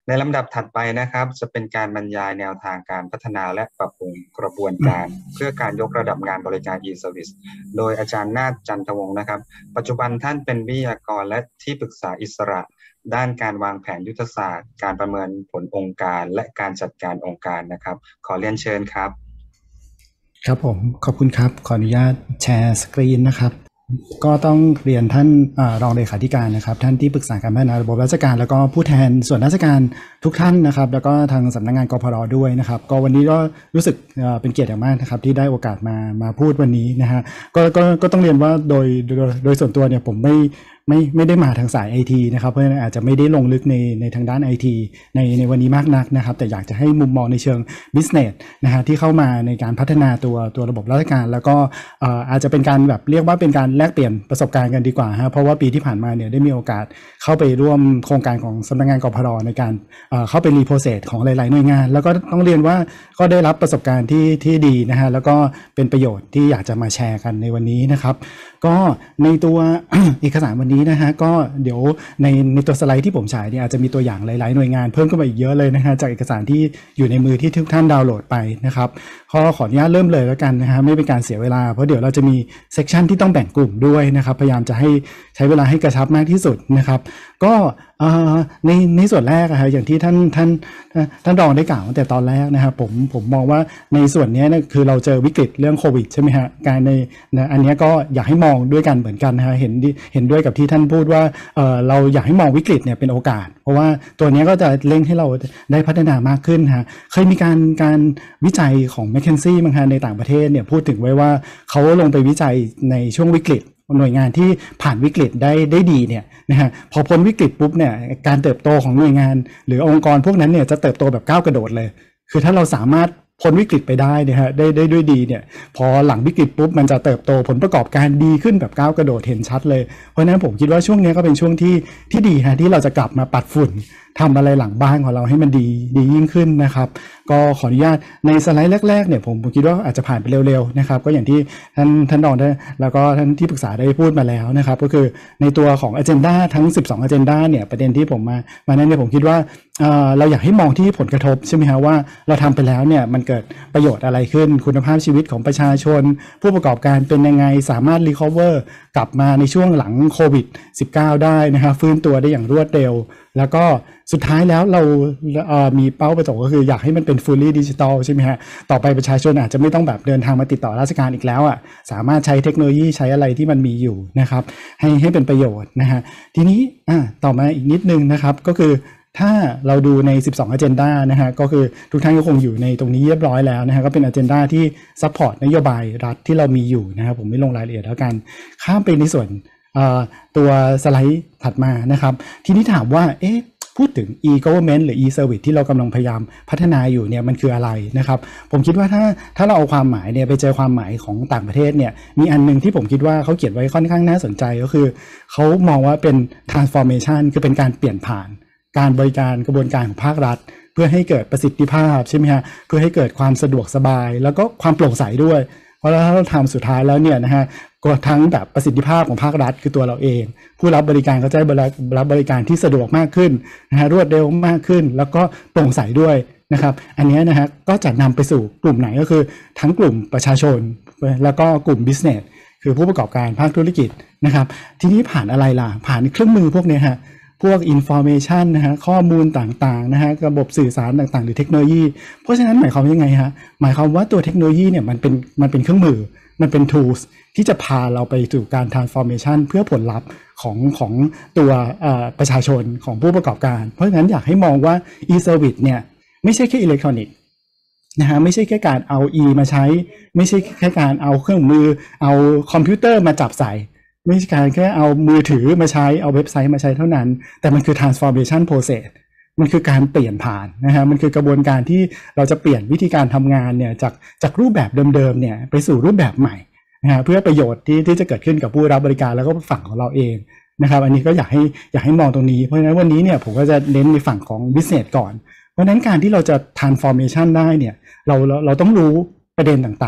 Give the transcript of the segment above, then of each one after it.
ในลำดับถัดไปนะครับจะเป็นการบรรยายแนวทางการพัฒนาและปรับปรุงกระบวนการเพื่อการยกระดับงานบริการ e-service โดยอาจารย์นาฏจันทวงศ์นะครับปัจจุบันท่านเป็นวิทยากรและที่ปรึกษาอิสระด้านการวางแผนยุทธศาสตร์การประเมินผลองค์การและการจัดการองค์การนะครับขอเรียนเชิญครับครับผมขอบคุณครับขออนุญาตแชร์สกรีนนะครับก็ต้องเรียนท่านรองเลขาธิการนะครับท่านที่ปรึกษาการพัฒนาระบบราชการแล้วก็ผู้แทนส่วนราชการทุกท่านนะครับแล้วก็ทางสำนักงานกพรด้วยนะครับก็วันนี้ก็รู้สึกเป็นเกียรติอย่างมากนะครับที่ได้โอกาสมาพูดวันนี้นะฮะก็ต้องเรียนว่าโดยส่วนตัวเนี่ยผมไม่ได้มาทางสาย IT นะครับเพราะฉะนั้นอาจจะไม่ได้ลงลึกในทางด้าน IT ในวันนี้มากนักนะครับแต่อยากจะให้มุมมองในเชิง business นะฮะที่เข้ามาในการพัฒนาตัวระบบราชการแล้วก็อาจจะเป็นการแบบเรียกว่าเป็นการแลกเปลี่ยนประสบการณ์กันดีกว่าฮะเพราะว่าปีที่ผ่านมาเนี่ยได้มีโอกาสเข้าไปร่วมโครงการของสำนักงานกพรในการเข้าไปรีโพเซสของหลายๆหน่วยงานแล้วก็ต้องเรียนว่าก็ได้รับประสบการณ์ที่ดีนะฮะแล้วก็เป็นประโยชน์ที่อยากจะมาแชร์กันในวันนี้นะครับก็ในตัว เอกสารวันนี้นะฮะก็เดี๋ยวในตัวสไลด์ที่ผมฉายเนี่ยอาจจะมีตัวอย่างหลายๆหน่วยงานเพิ่มขึ้นมาอีกเยอะเลยนะฮะจากเอกสารที่อยู่ในมือที่ทุกท่านดาวน์โหลดไปนะครับขออนุญาตเริ่มเลยแล้วกันนะฮะไม่เป็นการเสียเวลาเพราะเดี๋ยวเราจะมีเซกชันที่ต้องแบ่งกลุ่มด้วยนะครับพยายามจะให้ใช้เวลาให้กระชับมากที่สุดนะครับก็ในส่วนแรกครับอย่างที่ท่านรองได้กล่าวตั้งแต่ตอนแรกนะครับผมมองว่าในส่วนนี้นะคือเราเจอวิกฤตเรื่องโควิดใช่ไหมฮะการอันนี้ก็อยากให้มองด้วยกันเหมือนกันนะฮะเห็นด้วยกับที่ท่านพูดว่าเราอยากให้มองวิกฤตเนี่ยเป็นโอกาสเพราะว่าตัวนี้ก็จะเร่งให้เราได้พัฒนามากขึ้นฮะเคยมีการวิจัยของ McKinsey มั้งฮะในต่างประเทศเนี่ยพูดถึงไว้ว่าเขาลงไปวิจัยในช่วงวิกฤตหน่วยงานที่ผ่านวิกฤตได้ดีเนี่ยนะฮะพอพ้นวิกฤตปุ๊บเนี่ยการเติบโตของหน่วยงานหรือองค์กรพวกนั้นเนี่ยจะเติบโตแบบก้าวกระโดดเลยคือถ้าเราสามารถพ้นวิกฤตไปได้นะฮะได้ด้วยดีเนี่ยพอหลังวิกฤตปุ๊บมันจะเติบโตผลประกอบการดีขึ้นแบบก้าวกระโดดเห็นชัดเลยเพราะฉะนั้นผมคิดว่าช่วงนี้ก็เป็นช่วงที่ดีฮะที่เราจะกลับมาปัดฝุ่นทำอะไรหลังบ้านของเราให้มันดียิ่งขึ้นนะครับก็ขออนุญาตในสไลด์แรกๆเนี่ยผมคิดว่าอาจจะผ่านไปเร็วๆนะครับก็อย่างที่ท่านรองได้แล้วก็ท่านที่ปรึกษาได้พูดมาแล้วนะครับก็คือในตัวของ agenda ทั้ง12 agenda เนี่ยประเด็นที่ผมมานั้นเนี่ยผมคิดว่าเราอยากให้มองที่ผลกระทบใช่ไหมครับว่าเราทำไปแล้วเนี่ยมันเกิดประโยชน์อะไรขึ้นคุณภาพชีวิตของประชาชนผู้ประกอบการเป็นยังไงสามารถ recover กลับมาในช่วงหลังโควิด -19 ได้นะครับฟื้นตัวได้อย่างรวดเร็วแล้วก็สุดท้ายแล้วเรามีเป้าประสงค์ก็คืออยากให้มันเป็น fully digital ใช่ไหมฮะต่อไปประชาชนอาจจะไม่ต้องแบบเดินทางมาติดต่อราชการอีกแล้วอ่ะสามารถใช้เทคโนโลยีใช้อะไรที่มันมีอยู่นะครับให้เป็นประโยชน์นะฮะทีนี้ต่อมาอีกนิดนึงนะครับก็คือถ้าเราดูใน12 agenda นะฮะก็คือทุกท่านก็คงอยู่ในตรงนี้เรียบร้อยแล้วนะฮะก็เป็น agenda ที่ support นโยบายรัฐที่เรามีอยู่นะครับผมไม่ลงรายละเอียดแล้วกันข้ามไปในส่วนตัวสไลด์ถัดมานะครับทีนี้ถามว่าพูดถึง e-government หรือ e-service ที่เรากำลังพยายามพัฒนาอยู่เนี่ยมันคืออะไรนะครับผมคิดว่าถ้าเราเอาความหมายเนี่ยไปเจอความหมายของต่างประเทศเนี่ยมีอันนึงที่ผมคิดว่าเขาเขียนไว้ค่อนข้างน่าสนใจก็คือเขามองว่าเป็น transformation คือเป็นการเปลี่ยนผ่านการบริการกระบวนการของภาครัฐเพื่อให้เกิดประสิทธิภาพใช่ไหมฮะเพื่อให้เกิดความสะดวกสบายแล้วก็ความโปร่งใสด้วยเพราะถ้าเราทำสุดท้ายแล้วเนี่ยนะฮะก็ทั้งแบบประสิทธิภาพของภาครัฐคือตัวเราเองผู้รับบริการก็จะรับบริการที่สะดวกมากขึ้นนะฮะรวดเร็วมากขึ้นแล้วก็โปร่งใสด้วยนะครับอันนี้นะฮะก็จะนำไปสู่กลุ่มไหนก็คือทั้งกลุ่มประชาชนแล้วก็กลุ่ม business คือผู้ประกอบการภาคธุรกิจนะครับทีนี้ผ่านอะไรล่ะผ่านเครื่องมือพวกนี้ฮะพวก information นะฮะข้อมูลต่างๆนะฮะระบบสื่อสารต่างๆหรือเทคโนโลยีเพราะฉะนั้นหมายความว่ายังไงฮะหมายความว่าตัวเทคโนโลยีเนี่ยมันเป็นเครื่องมือมันเป็น tools ที่จะพาเราไปสู่การ transformation เพื่อผลลัพธ์ของตัวประชาชนของผู้ประกอบการเพราะฉะนั้นอยากให้มองว่า e-service เนี่ยไม่ใช่แค่อิเล็กทรอนิกส์นะฮะไม่ใช่แค่การเอา มาใช้ไม่ใช่แค่การเอาเครื่องมือเอาคอมพิวเตอร์มาจับใส่ไม่ใช่การแค่เอามือถือมาใช้เอาเว็บไซต์มาใช้เท่านั้นแต่มันคือ transformation process มันคือการเปลี่ยนผ่านนะฮะมันคือกระบวนการที่เราจะเปลี่ยนวิธีการทำงานเนี่ยจากรูปแบบเดิมๆเนี่ยไปสู่รูปแบบใหม่นะฮะเพื่อประโยชน์ที่จะเกิดขึ้นกับผู้รับบริการแล้วก็ฝั่งของเราเองนะครับอันนี้ก็อยากให้มองตรงนี้เพราะฉะนั้นวันนี้เนี่ยผมก็จะเน้นในฝั่งของ business ก่อนเพราะฉะนั้นการที่เราจะ transformation ได้เนี่ยเราต้องรู้ประเด็นต่าง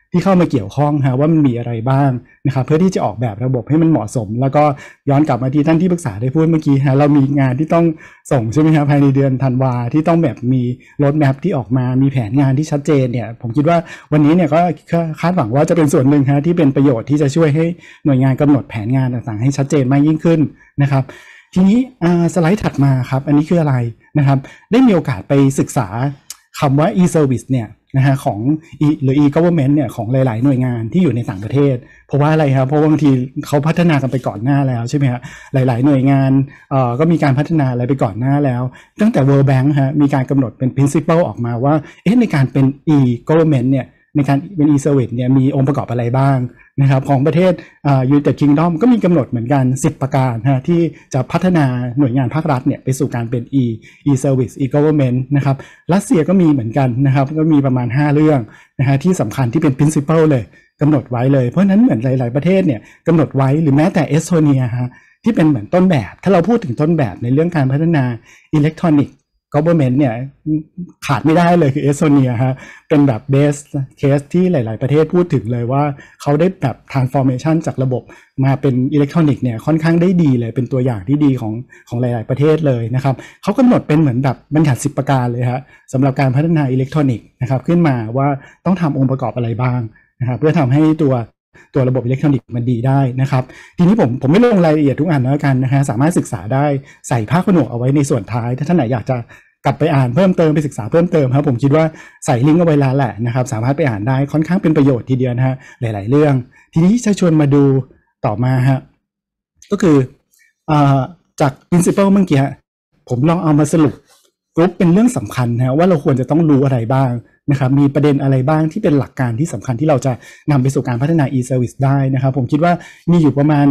ที่เข้ามาเกี่ยวข้องว่ามันมีอะไรบ้างนะครับเพื่อที่จะออกแบบระบบให้มันเหมาะสมแล้วก็ย้อนกลับมาที่ท่านที่ปรึกษาได้พูดเมื่อกี้เรามีงานที่ต้องส่งใช่ไหมครับภายในเดือนธันวาที่ต้องแบบมีโรดแมพที่ออกมามีแผนงานที่ชัดเจนเนี่ยผมคิดว่าวันนี้เนี่ยก็คาดหวังว่าจะเป็นส่วนหนึ่งที่เป็นประโยชน์ที่จะช่วยให้หน่วยงานกำหนดแผนงานต่างๆให้ชัดเจนมากยิ่งขึ้นนะครับทีนี้สไลด์ถัดมาครับอันนี้คืออะไรนะครับได้มีโอกาสไปศึกษาคำว่า e-service เนี่ยของ หรือ e-government เนี่ยของหลายๆหน่วยงานที่อยู่ในต่างประเทศเพราะว่าอะไรครับเพราะบางทีเขาพัฒนากันไปก่อนหน้าแล้วใช่ไหมครับหลายๆหน่วยงานก็มีการพัฒนาอะไรไปก่อนหน้าแล้วตั้งแต่ World Bank มีการกำหนดเป็น principle ออกมาว่าในการเป็น e-government เนี่ยในการเป็น e-service เนี่ยมีองค์ประกอบอะไรบ้างนะครับของประเทศUnited Kingdom ก็มีกำหนดเหมือนกัน10ประการที่จะพัฒนาหน่วยงานภาครัฐเนี่ยไปสู่การเป็น e-service e-government นะครับรัสเซียก็มีเหมือนกันนะครับก็มีประมาณ5เรื่องที่สำคัญที่เป็น principle เลยกำหนดไว้เลยเพราะฉะนั้นเหมือนหลายๆประเทศเนี่ยกำหนดไว้หรือแม้แต่เอสโตเนียที่เป็นเหมือนต้นแบบถ้าเราพูดถึงต้นแบบในเรื่องการพัฒนา electronic government เนี่ยขาดไม่ได้เลยคือเอสโตเนียเป็นแบบ best case ที่หลายๆประเทศพูดถึงเลยว่าเขาได้แบบ transformation จากระบบมาเป็นอิเล็กทรอนิกส์เนี่ยค่อนข้างได้ดีเลยเป็นตัวอย่างที่ดีของหลายๆประเทศเลยนะครับเขากำหนดเป็นเหมือนแบบบัญญัติ10ประการเลยสำหรับการพัฒนาอิเล็กทรอนิกส์นะครับขึ้นมาว่าต้องทำองค์ประกอบอะไรบ้างนะครับเพื่อทำให้ตัวระบบอิเล็กทรอนิกส์มันดีได้นะครับทีนี้ผมไม่ลงรายละเอียดทุกอันแล้วกันสามารถศึกษาได้ใส่ผ้าขนหนูเอาไว้ในส่วนท้ายถ้าท่านไหนอยากจะกลับไปอ่านเพิ่มเติมไปศึกษาเพิ่มเติมครับผมคิดว่าใส่ลิงก์เอาไว้แล้วแหละนะครับสามารถไปอ่านได้ค่อนข้างเป็นประโยชน์ทีเดียวหลายๆเรื่องทีนี้จะชวนมาดูต่อมาก็คือจาก principle เมื่อกี้ผมลองเอามาสรุปกรุ๊ปเป็นเรื่องสำคัญว่าเราควรจะต้องรู้อะไรบ้างนะครับมีประเด็นอะไรบ้างที่เป็นหลักการที่สำคัญที่เราจะนำไปสู่การพัฒนา e-service ได้นะครับผมคิดว่ามีอยู่ประมาณ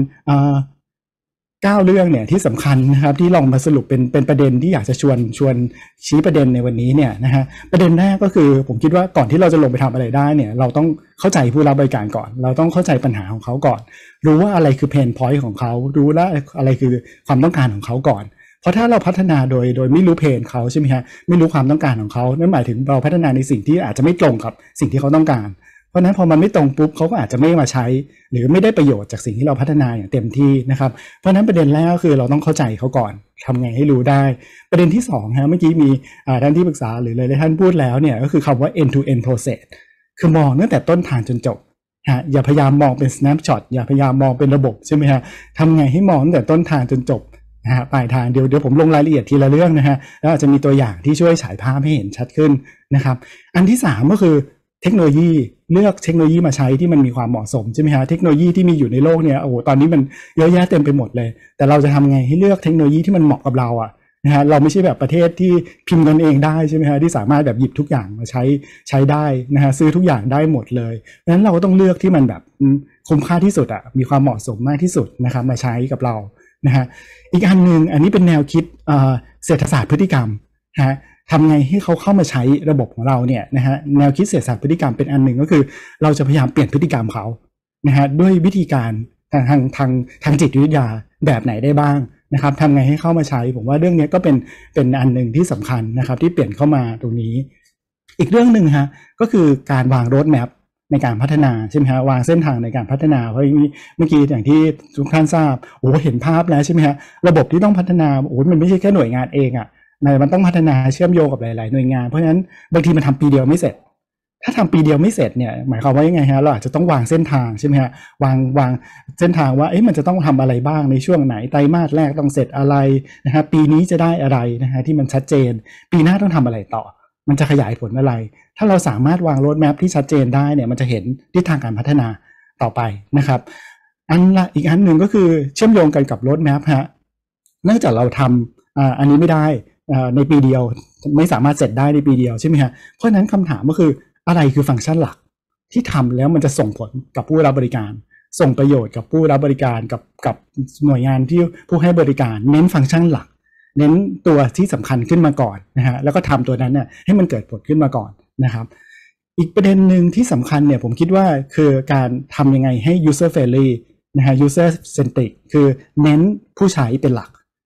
9เรื่องเนี่ยที่สำคัญนะครับที่ลองมาสรุปเป็นประเด็นที่อยากจะชวนชี้ประเด็นในวันนี้เนี่ยประเด็นแรกก็คือผมคิดว่าก่อนที่เราจะลงไปทำอะไรได้เนี่ยเราต้องเข้าใจผู้รับบริการก่อนเราต้องเข้าใจปัญหาของเขาก่อนรู้ว่าอะไรคือเพนพอยต์ของเขารู้ว่าอะไรคือความต้องการของเขาก่อนเพราะถ้าเราพัฒนาโดยไม่รู้เพนเขาใช่ไหมไม่รู้ความต้องการของเขานั่นหมายถึงเราพัฒนาในสิ่งที่อาจจะไม่ตรงกับสิ่งที่เขาต้องการเพราะนั้นพอมันไม่ตรงปุ๊บเขาก็อาจจะไม่มาใช้หรือไม่ได้ประโยชน์จากสิ่งที่เราพัฒนาอย่างเต็มที่นะครับเพราะนั้นประเด็นแรกก็คือเราต้องเข้าใจเขาก่อนทำไงให้รู้ได้ประเด็นที่2เมื่อกี้มีท่านที่ปรึกษาหรือหลายท่านพูดแล้วเนี่ยก็คือคำว่า end to end process คือมองตั้งแต่ต้นทางจนจบอย่าพยายามมองเป็น snapshot อย่าพยายามมองเป็นระบบใช่ไหมทำไงให้มองตั้งแต่ต้นทางจนจบปลายทางเดี๋ยวผมลงรายละเอียดทีละเรื่องแล้วอาจจะมีตัวอย่างที่ช่วยฉายภาพให้เห็นชัดขึ้นนะครับอันที่3ก็คือเทคโนโลยีเลือกเทคโนโลยีมาใช้ที่มันมีความเหมาะสมใช่ไหมเทคโนโลยีที่มีอยู่ในโลกเนี่ยตอนนี้มันเยอะแยะเต็มไปหมดเลยแต่เราจะทำไงให้เลือกเทคโนโลยีที่มันเหมาะกับเราเราไม่ใช่แบบประเทศที่พิมพ์กันเองได้ใช่ไหมที่สามารถแบบหยิบทุกอย่างมาใช้ได้ซื้อทุกอย่างได้หมดเลยเพราะฉะนั้นเราก็ต้องเลือกที่มันแบบคุ้มค่าที่สุดมีความเหมาะสมมากที่สุดนะครับมาใช้กับเราอีกอันนึงอันนี้เป็นแนวคิดเศรษฐศาสตร์พฤติกรรมทำไงให้เขาเข้ามาใช้ระบบของเราเนี่ยแนวคิดเศรษฐศาสตร์พฤติกรรมเป็นอันหนึ่งก็คือเราจะพยายามเปลี่ยนพฤติกรรมเขาด้วยวิธีการทางจิตวิทยาแบบไหนได้บ้างนะครับทำไงให้เข้ามาใช้ผมว่าเรื่องนี้ก็เป็นอันหนึ่งที่สำคัญนะครับที่เปลี่ยนเข้ามาตรงนี้อีกเรื่องหนึ่งก็คือการวางโรดแมพในการพัฒนาใช่ไหมวางเส้นทางในการพัฒนาเพราะเมื่อกี้อย่างที่ทุกท่านทราบเห็นภาพแล้วใช่ไหมระบบที่ต้องพัฒนามันไม่ใช่แค่หน่วยงานเองมันต้องพัฒนาเชื่อมโยงกับหลายๆหน่วยงานเพราะฉะนั้นบางทีมันทำปีเดียวไม่เสร็จถ้าทำปีเดียวไม่เสร็จเนี่ยหมายความว่ายังไงเราอาจจะต้องวางเส้นทางใช่ไหมวางเส้นทางว่ามันจะต้องทำอะไรบ้างในช่วงไหนไตรมาสแรกต้องเสร็จอะไรปีนี้จะได้อะไรที่มันชัดเจนปีหน้าต้องทำอะไรต่อมันจะขยายผลอะไรถ้าเราสามารถวางโรดแมพที่ชัดเจนได้เนี่ยมันจะเห็นทิศทางการพัฒนาต่อไปนะครับอีกอันหนึ่งก็คือเชื่อมโยงกันกับโรดแมพเนื่องจากเราทำอันนี้ไม่ได้ในปีเดียวไม่สามารถเสร็จได้ในปีเดียวใช่ไหมเพราะฉะนั้นคำถามก็คืออะไรคือฟังก์ชันหลักที่ทำแล้วมันจะส่งผลกับผู้รับบริการส่งประโยชน์กับผู้รับบริการกับหน่วยงานที่ผู้ให้บริการเน้นฟังก์ชันหลักเน้นตัวที่สำคัญขึ้นมาก่อนแล้วก็ทำตัวนั้นให้มันเกิดผลขึ้นมาก่อนนะครับอีกประเด็นหนึ่งที่สำคัญเนี่ยผมคิดว่าคือการทำยังไงให้ user friendly user centric คือเน้นผู้ใช้เป็นหลัก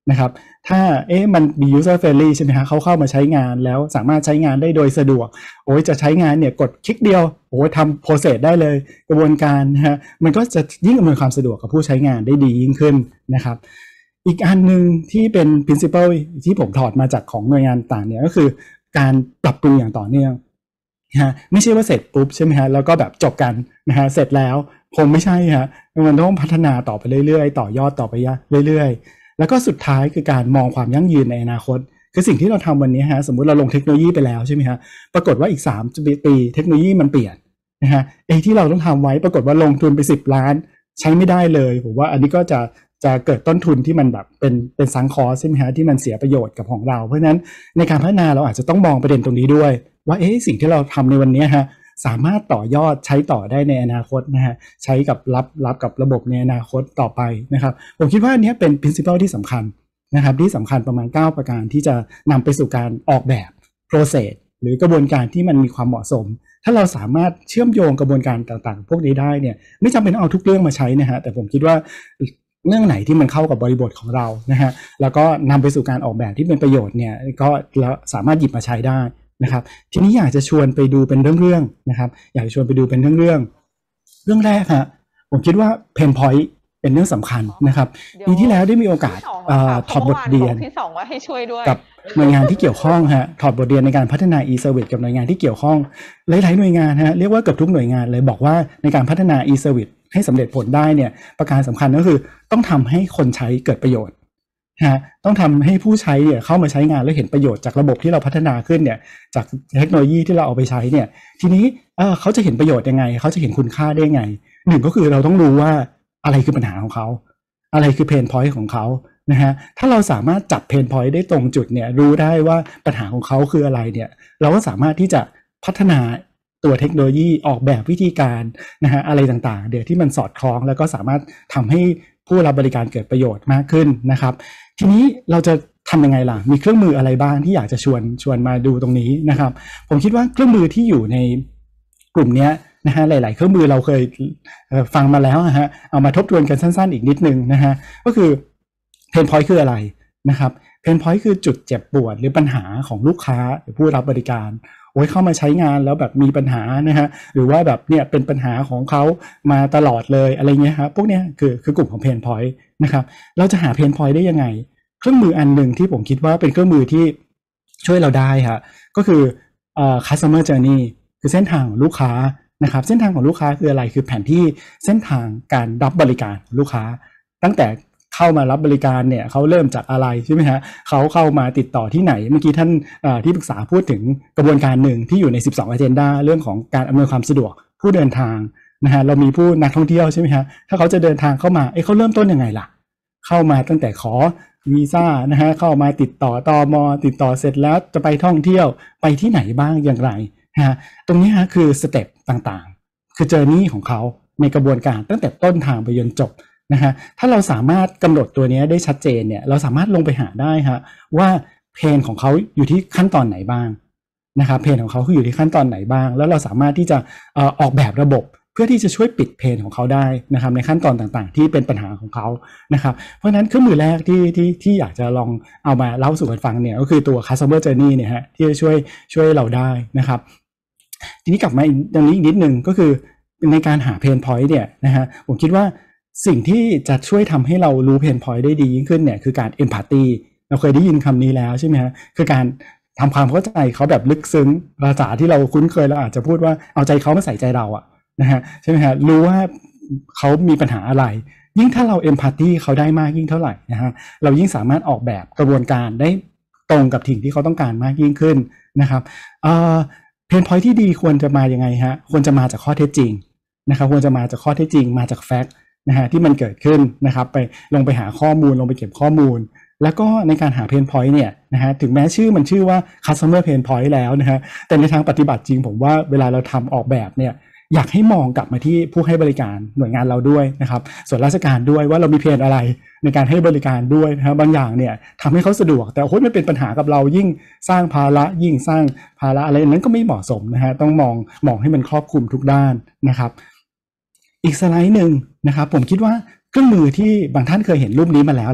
นะครับถ้ามันมี user friendly ใช่ไหมฮะเขาเข้ามาใช้งานแล้วสามารถใช้งานได้โดยสะดวกโอ้ยจะใช้งานเนี่ยกดคลิกเดียวโอ้ยทำ process ได้เลยกระบวนการนะฮะมันก็จะยิ่งอำนวยความสะดวกกับผู้ใช้งานได้ดียิ่งขึ้นนะครับอีกอันนึงที่เป็น principle ที่ผมถอดมาจากของหน่วยงานต่างเนี่ยก็คือการปรับปรุงอย่างต่อเนื่องฮะไม่ใช่ว่าเสร็จปุ๊บใช่ไหมฮะแล้วก็แบบจบกันนะฮะเสร็จแล้วคงไม่ใช่ฮะมันต้องพัฒนาต่อไปเรื่อยๆต่อยอดต่อไปเรื่อยๆแล้วก็สุดท้ายคือการมองความยั่งยืนในอนาคตคือสิ่งที่เราทำวันนี้ฮะสมมุติเราลงเทคโนโลยีไปแล้วใช่ไหมฮะปรากฏว่าอีก3 ปีเทคโนโลยีมันเปลี่ยนนะฮะที่เราต้องทำไว้ปรากฏว่าลงทุนไป10 ล้านใช้ไม่ได้เลยผมว่าอันนี้ก็จะเกิดต้นทุนที่มันแบบเป็นซังคอสใช่ไหมฮะที่มันเสียประโยชน์กับของเราเพราะฉะนั้นในการพัฒนาเราอาจจะต้องมองประเด็นตรงนี้ด้วยว่าสิ่งที่เราทำในวันนี้ฮะสามารถต่อยอดใช้ต่อได้ในอนาคตนะฮะใช้กับรับกับระบบในอนาคตต่อไปนะครับผมคิดว่าอันนี้เป็น principle ที่สำคัญนะครับที่สำคัญประมาณ9ประการที่จะนำไปสู่การออกแบบ process หรือกระบวนการที่มันมีความเหมาะสมถ้าเราสามารถเชื่อมโยงกระบวนการต่างๆพวกนี้ได้เนี่ยไม่จำเป็นต้องเอาทุกเรื่องมาใช้นะฮะแต่ผมคิดว่าเรื่องไหนที่มันเข้ากับบริบทของเรานะฮะแล้วก็นำไปสู่การออกแบบที่เป็นประโยชน์เนี่ยก็แล้วสามารถหยิบมาใช้ได้นะครับทีนี้อยากจะชวนไปดูเป็นเรื่องๆนะครับอยากจะชวนไปดูเป็นเรื่องแรกฮะผมคิดว่าเพนพอยต์เป็นเรื่องสำคัญนะครับปีที่แล้วได้มีโอกาสถอดบทเรียนที่2ว่าให้ช่วยด้วยกับหน่วยงานที่เกี่ยวข้องฮะถอดบทเรียนในการพัฒนา e-service กับหน่วยงานที่เกี่ยวข้องหลายๆหน่วยงานฮะเรียกว่าเกือบทุกหน่วยงานเลยบอกว่าในการพัฒนา e-service ให้สำเร็จผลได้เนี่ยประการสำคัญก็คือต้องทำให้คนใช้เกิดประโยชน์ต้องทำให้ผู้ใช้เนี่ยเข้ามาใช้งานแล้วเห็นประโยชน์จากระบบที่เราพัฒนาขึ้นเนี่ยจากเทคโนโลยีที่เราเอาไปใช้เนี่ยทีนี้เขาจะเห็นประโยชน์ยังไงเขาจะเห็นคุณค่าได้ไงหนึ่งก็คือเราต้องรู้ว่าอะไรคือปัญหาของเขาอะไรคือเพนพอยต์ของเขานะฮะถ้าเราสามารถจับเพนพอยต์ได้ตรงจุดเนี่ยรู้ได้ว่าปัญหาของเขาคืออะไรเนี่ยเราก็สามารถที่จะพัฒนาตัวเทคโนโลยีออกแบบวิธีการนะฮะอะไรต่างๆเดี๋ยวที่มันสอดคล้องแล้วก็สามารถทำให้ผู้รับบริการเกิดประโยชน์มากขึ้นนะครับทีนี้เราจะทำยังไงล่ะมีเครื่องมืออะไรบ้างที่อยากจะชวนมาดูตรงนี้นะครับผมคิดว่าเครื่องมือที่อยู่ในกลุ่มนี้นะฮะหลายๆเครื่องมือเราเคยฟังมาแล้วฮะเอามาทบทวนกันสั้นๆอีกนิดนึงนะฮะก็คือเพนพอยต์คืออะไรนะครับเพนพอยต์คือจุดเจ็บปวดหรือปัญหาของลูกค้าหรือผู้รับบริการเข้ามาใช้งานแล้วแบบมีปัญหานะฮะหรือว่าแบบเนี่ยเป็นปัญหาของเขามาตลอดเลยอะไรเงี้ยครับพวกเนี้ยคือกลุ่มของเพนพอยต์นะครับเราจะหาเพนพอยต์ได้ยังไงเครื่องมืออันหนึ่งที่ผมคิดว่าเป็นเครื่องมือที่ช่วยเราได้ฮะก็คือcustomer journey คือเส้นทางของลูกค้านะครับเส้นทางของลูกค้าคืออะไรคือแผนที่เส้นทางการรับบริการลูกค้าตั้งแต่เข้ามารับบริการเนี่ยเขาเริ่มจากอะไรใช่ไหมฮะเขาเข้ามาติดต่อที่ไหนเมื่อกี้ท่านที่ปรึกษาพูดถึงกระบวนการหนึ่งที่อยู่ใน12 agenda เรื่องของการอำนวยความสะดวกผู้เดินทางนะฮะเรามีผู้นักท่องเที่ยวใช่ไหมฮะถ้าเขาจะเดินทางเข้ามาเขาเริ่มต้นยังไงล่ะเข้ามาตั้งแต่ขอวีซ่านะฮะเข้ามาติดต่อตม.ติดต่อเสร็จแล้วจะไปท่องเที่ยวไปที่ไหนบ้างอย่างไรฮะตรงนี้ฮะคือสเต็ปต่างๆคือเจอร์นี่ของเขาในกระบวนการตั้งแต่ต้นทางไปจนจบนะฮะถ้าเราสามารถกำหนดตัวนี้ได้ชัดเจนเนี่ยเราสามารถลงไปหาได้ฮะว่าเพนของเขาอยู่ที่ขั้นตอนไหนบ้างนะครับเพนของเขาคืออยู่ที่ขั้นตอนไหนบ้างแล้วเราสามารถที่จะออกแบบระบบเพื่อที่จะช่วยปิดเพนของเขาได้นะครับในขั้นตอนต่างๆที่เป็นปัญหาของเขานะครับเพราะฉะนั้นเครื่องมือแรกที่อยากจะลองเอามาเล่าสู่กันฟังเนี่ยก็คือตัว customer journey เนี่ยฮะที่จะช่วยเราได้นะครับทีนี้กลับมาตรงนี้อีกนิดนึงก็คือในการหาเพนพอยต์เนี่ยนะฮะผมคิดว่าสิ่งที่จะช่วยทำให้เรารู้เพนพอยต์ได้ดียิ่งขึ้นเนี่ยคือการ empathy เราเคยได้ยินคำนี้แล้วใช่ไหมฮะคือการทำความเข้าใจเขาแบบลึกซึ้งภาษาที่เราคุ้นเคยเราอาจจะพูดว่าเอาใจเขามาใส่ใจเราอะนะฮะใช่ไหมฮะรู้ว่าเขามีปัญหาอะไรยิ่งถ้าเรา empathy เขาได้มากยิ่งเท่าไหร่นะฮะเรายิ่งสามารถออกแบบกระบวนการได้ตรงกับสิ่งที่เขาต้องการมากยิ่งขึ้นนะครับเพนพอยท์ที่ดีควรจะมายังไงฮะควรจะมาจากข้อเท็จจริงนะครับควรจะมาจากข้อเท็จจริงมาจากแฟกต์นะฮะที่มันเกิดขึ้นนะครับไปลงไปหาข้อมูลลงไปเก็บข้อมูลแล้วก็ในการหาเพนพอยต์เนี่ยนะฮะถึงแม้มันชื่อว่า customer pain point แล้วนะฮะแต่ในทางปฏิบัติจริงผมว่าเวลาเราทำออกแบบเนี่ยอยากให้มองกลับมาที่ผู้ให้บริการหน่วยงานเราด้วยนะครับส่วนราชการด้วยว่าเรามีเพนอะไรในการให้บริการด้วยนะครับบางอย่างเนี่ยทำให้เขาสะดวกแต่โอ้ยมันเป็นปัญหากับเรายิ่งสร้างภาระยิ่งสร้างภาระอะไรนั้นก็ไม่เหมาะสมนะฮะต้องมองให้มันครอบคลุมทุกด้านนะครับอีกสไลด์หนึ่งนะครับผมคิดว่าเครื่องมือที่บางท่านเคยเห็นรูปนี้มาแล้วแหละ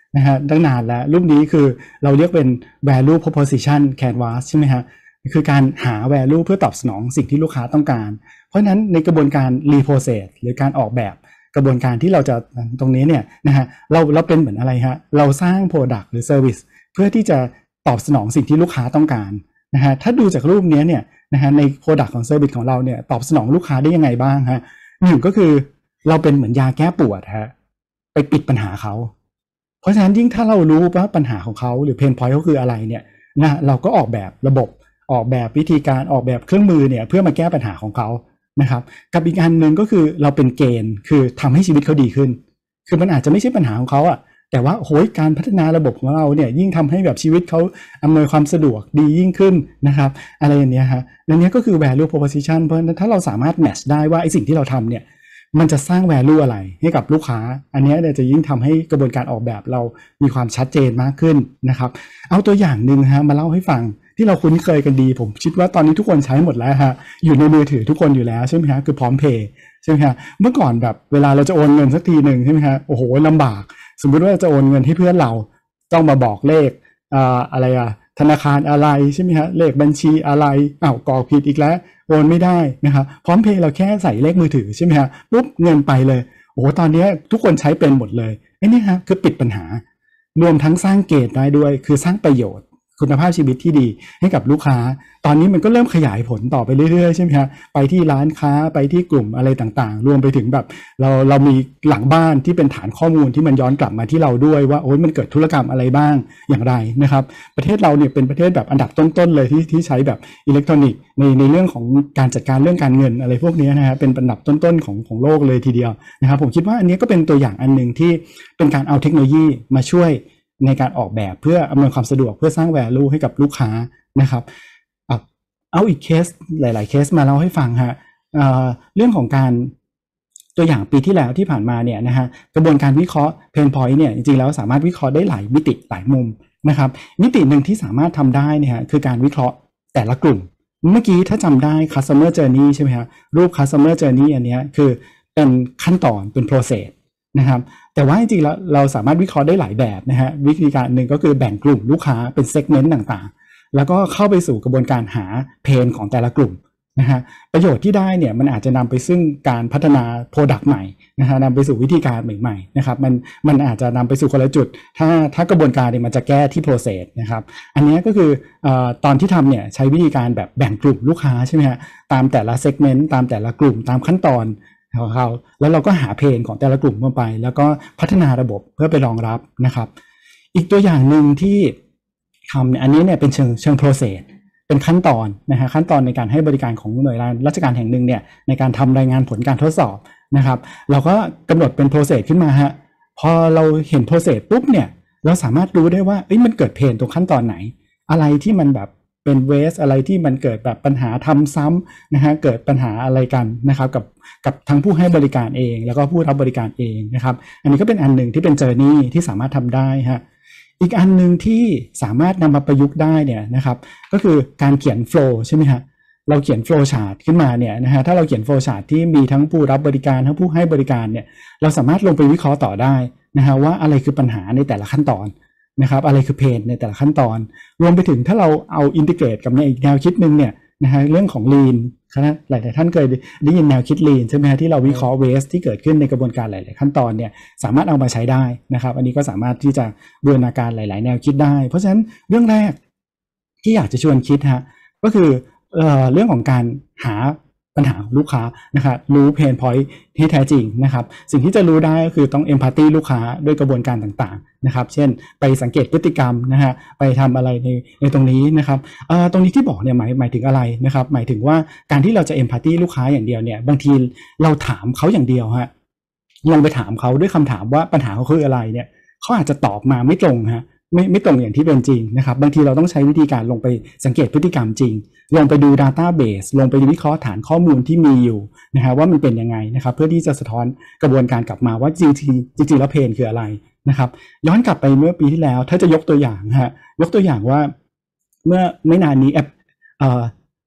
นะฮะตั้งนานแล้วรูปนี้คือเราเรียกเป็น value proposition canvas ใช่ไหมฮะคือการหา value เพื่อตอบสนองสิ่งที่ลูกค้าต้องการเพราะฉะนั้นในกระบวนการ reprocess หรือการออกแบบกระบวนการที่เราจะตรงนี้เนี่ยนะฮะเราเป็นเหมือนอะไรฮะเราสร้าง product หรือ service เพื่อที่จะตอบสนองสิ่งที่ลูกค้าต้องการนะฮะถ้าดูจากรูปนี้เนี่ยนะฮะใน product ของ service ของเราเนี่ยตอบสนองลูกค้าได้ยังไงบ้างฮะหนึ่งก็คือเราเป็นเหมือนยาแก้ปวดฮะไปปิดปัญหาเขาเพราะฉะนั้นยิ่งถ้าเรารู้ว่าปัญหาของเขาหรือ pain point เขาคืออะไรเนี่ยนะเราก็ออกแบบระบบออกแบบวิธีการออกแบบเครื่องมือเนี่ยเพื่อมาแก้ปัญหาของเขานะครับกับอีกอันหนึ่งก็คือเราเป็นเกณฑ์คือทำให้ชีวิตเขาดีขึ้นคือมันอาจจะไม่ใช่ปัญหาของเขาอะแต่ว่าโอ้ยการพัฒนาระบบของเราเนี่ยยิ่งทำให้แบบชีวิตเขาอำนวยความสะดวกดียิ่งขึ้นนะครับอะไรอย่างเนี้ยฮะและเนี้ยก็คือ value proposition เพราะฉะนั้นถ้าเราสามารถ match ได้ว่าไอ้สิ่งที่เราทำเนี่ยมันจะสร้าง value อะไรให้กับลูกค้าอันนี้เนี่ยจะยิ่งทำให้กระบวนการออกแบบเรามีความชัดเจนมากขึ้นนะครับเอาตัวอย่างหนึ่งฮะมาเล่าให้ฟังที่เราคุ้นเคยกันดีผมคิดว่าตอนนี้ทุกคนใช้หมดแล้วฮะอยู่ในมือถือทุกคนอยู่แล้วใช่ไหมฮะคือพร้อมเพย์ใช่ไหมฮะเมื่อก่อนแบบเวลาเราจะโอนเงินสักทีหนึ่งใช่ไหมฮะโอ้โหลำบากสมมติว่าจะโอนเงินให้เพื่อนเราต้องมาบอกเลขอะไรธนาคารอะไรใช่ไหมฮะเลขบัญชีอะไรกรอกผิดอีกแล้วโอนไม่ได้นะครับพร้อมเพย์เราแค่ใส่เลขมือถือใช่ไหมฮะปุ๊บเงินไปเลยโอ้โหตอนนี้ทุกคนใช้เป็นหมดเลยไอ้นี่ฮะคือปิดปัญหารวมทั้งสร้างเกณฑ์ได้ด้วยคือสร้างประโยชน์คุณภาพชีวิตที่ดีให้กับลูกค้าตอนนี้มันก็เริ่มขยายผลต่อไปเรื่อยๆใช่ไหมฮะไปที่ร้านค้าไปที่กลุ่มอะไรต่างๆรวมไปถึงแบบเรามีหลังบ้านที่เป็นฐานข้อมูลที่มันย้อนกลับมาที่เราด้วยว่าโอ้ยมันเกิดธุรกรรมอะไรบ้างอย่างไรนะครับประเทศเราเนี่ยเป็นประเทศแบบอันดับต้นๆเลยที่ใช้แบบอิเล็กทรอนิกส์ในเรื่องของการจัดการเรื่องการเงินอะไรพวกนี้นะฮะเป็นอันดับต้นๆของโลกเลยทีเดียวนะครับผมคิดว่าอันนี้ก็เป็นตัวอย่างอันหนึ่งที่เป็นการเอาเทคโนโลยีมาช่วยในการออกแบบเพื่ออำนวยความสะดวกเพื่อสร้าง value ให้กับลูกค้านะครับเอาอีกเคสหลายๆเคสมาเล่าให้ฟังฮะเรื่องของการตัวอย่างปีที่แล้วที่ผ่านมาเนี่ยนะฮะกระบวนการวิเคราะห์ pain point เนี่ยจริงๆแล้วสามารถวิเคราะห์ได้หลายมิติหลายมุมนะครับมิติหนึ่งที่สามารถทำได้เนี่ยคือการวิเคราะห์แต่ละกลุ่มเมื่อกี้ถ้าจำได้ customer journey ใช่ไหมครับรูป customer journey อันนี้คือเป็นขั้นตอนเป็น process นะครับแต่ว่าจริงๆแล้วเราสามารถวิเคราะห์ได้หลายแบบนะฮะวิธีการหนึ่งก็คือแบ่งกลุ่มลูกค้าเป็น segment ต่างๆแล้วก็เข้าไปสู่กระบวนการหาเพนของแต่ละกลุ่มนะฮะประโยชน์ที่ได้เนี่ยมันอาจจะนำไปซึ่งการพัฒนา Product ใหม่นะฮะนำไปสู่วิธีการใหม่ๆนะครับมันอาจจะนำไปสู่คนละจุดถ้ากระบวนการเนี่ยมันจะแก้ที่ process นะครับอันนี้ก็คือตอนที่ทำเนี่ยใช้วิธีการแบบแบ่งกลุ่มลูกค้าใช่ไหมฮะตามแต่ละ segment ตามแต่ละกลุ่มตามขั้นตอนของเขาแล้วเราก็หาเพนของแต่ละกลุ่มเข้าไปแล้วก็พัฒนาระบบเพื่อไปรองรับนะครับอีกตัวอย่างหนึ่งที่ทำเนี่ยอันนี้เนี่ยเป็นเชิง process เป็นขั้นตอนนะฮะขั้นตอนในการให้บริการของหน่วยงานราชการแห่งหนึ่งเนี่ยในการทำรายงานผลการทดสอบนะครับเราก็กำหนดเป็น process ขึ้นมาฮะพอเราเห็น process ปุ๊บเนี่ยเราสามารถรู้ได้ว่ามันเกิดเพนตรงขั้นตอนไหนอะไรที่มันแบบเป็นเวสอะไรที่มันเกิดแบบปัญหาทำซ้ำนะฮะเกิดปัญหาอะไรกันนะครับกับทั้งผู้ให้บริการเองแล้วก็ผู้รับบริการเองนะครับอันนี้ก็เป็นอันหนึ่งที่เป็นเจอร์นี่ที่สามารถทำได้ฮะอีกอันหนึ่งที่สามารถนำมาประยุกต์ได้เนี่ยนะครับก็คือการเขียนโฟล์ใช่ไหมฮะเราเขียนโฟล์ชาร์ตขึ้นมาเนี่ยนะฮะถ้าเราเขียนโฟล์ชาร์ตที่มีทั้งผู้รับบริการทั้งผู้ให้บริการเนี่ยเราสามารถลงไปวิเคราะห์ต่อได้นะฮะว่าอะไรคือปัญหาในแต่ละขั้นตอนนะครับอะไรคือเพนในแต่ละขั้นตอนรวมไปถึงถ้าเราเอาอินทิเกรตกับในอีกแนวคิดนึงเนี่ยนะฮะเรื่องของ Lean นะหลายๆท่านเคยได้ยินแนวคิด Lean ใช่ไหมฮะที่เราวิเคราะห์ waste ที่เกิดขึ้นในกระบวนการหลายๆขั้นตอนเนี่ยสามารถเอามาใช้ได้นะครับอันนี้ก็สามารถที่จะบูรณาการหลายๆแนวคิดได้เพราะฉะนั้นเรื่องแรกที่อยากจะชวนคิดฮะก็คือเรื่องของการหาปัญหาของลูกค้านะครับรู้ pain point ที่แท้จริงนะครับสิ่งที่จะรู้ได้ก็คือต้อง empathy ลูกค้าด้วยกระบวนการต่างๆนะครับเช่นไปสังเกตพฤติกรรมนะฮะไปทำอะไรในตรงนี้นะครับตรงนี้ที่บอกเนี่ยหมายถึงอะไรนะครับหมายถึงว่าการที่เราจะ empathy ลูกค้าอย่างเดียวเนี่ยบางทีเราถามเขาอย่างเดียวฮะลองไปถามเขาด้วยคำถามว่าปัญหาเขาคืออะไรเนี่ยเขาอาจจะตอบมาไม่ตรงฮะไม่ตรงอย่างที่เป็นจริงนะครับบางทีเราต้องใช้วิธีการลงไปสังเกตพฤติกรรมจริงลงไปดู Database ลงไปวิเคราะห์ฐานข้อมูลที่มีอยู่นะฮะว่ามันเป็นยังไงนะครับเพื่อที่จะสะท้อนกระบวนการกลับมาว่าจริงแล้วเพนคืออะไรนะครับย้อนกลับไปเมื่อปีที่แล้วถ้าจะยกตัวอย่างฮะยกตัวอย่างว่าเมื่อไม่นานนี้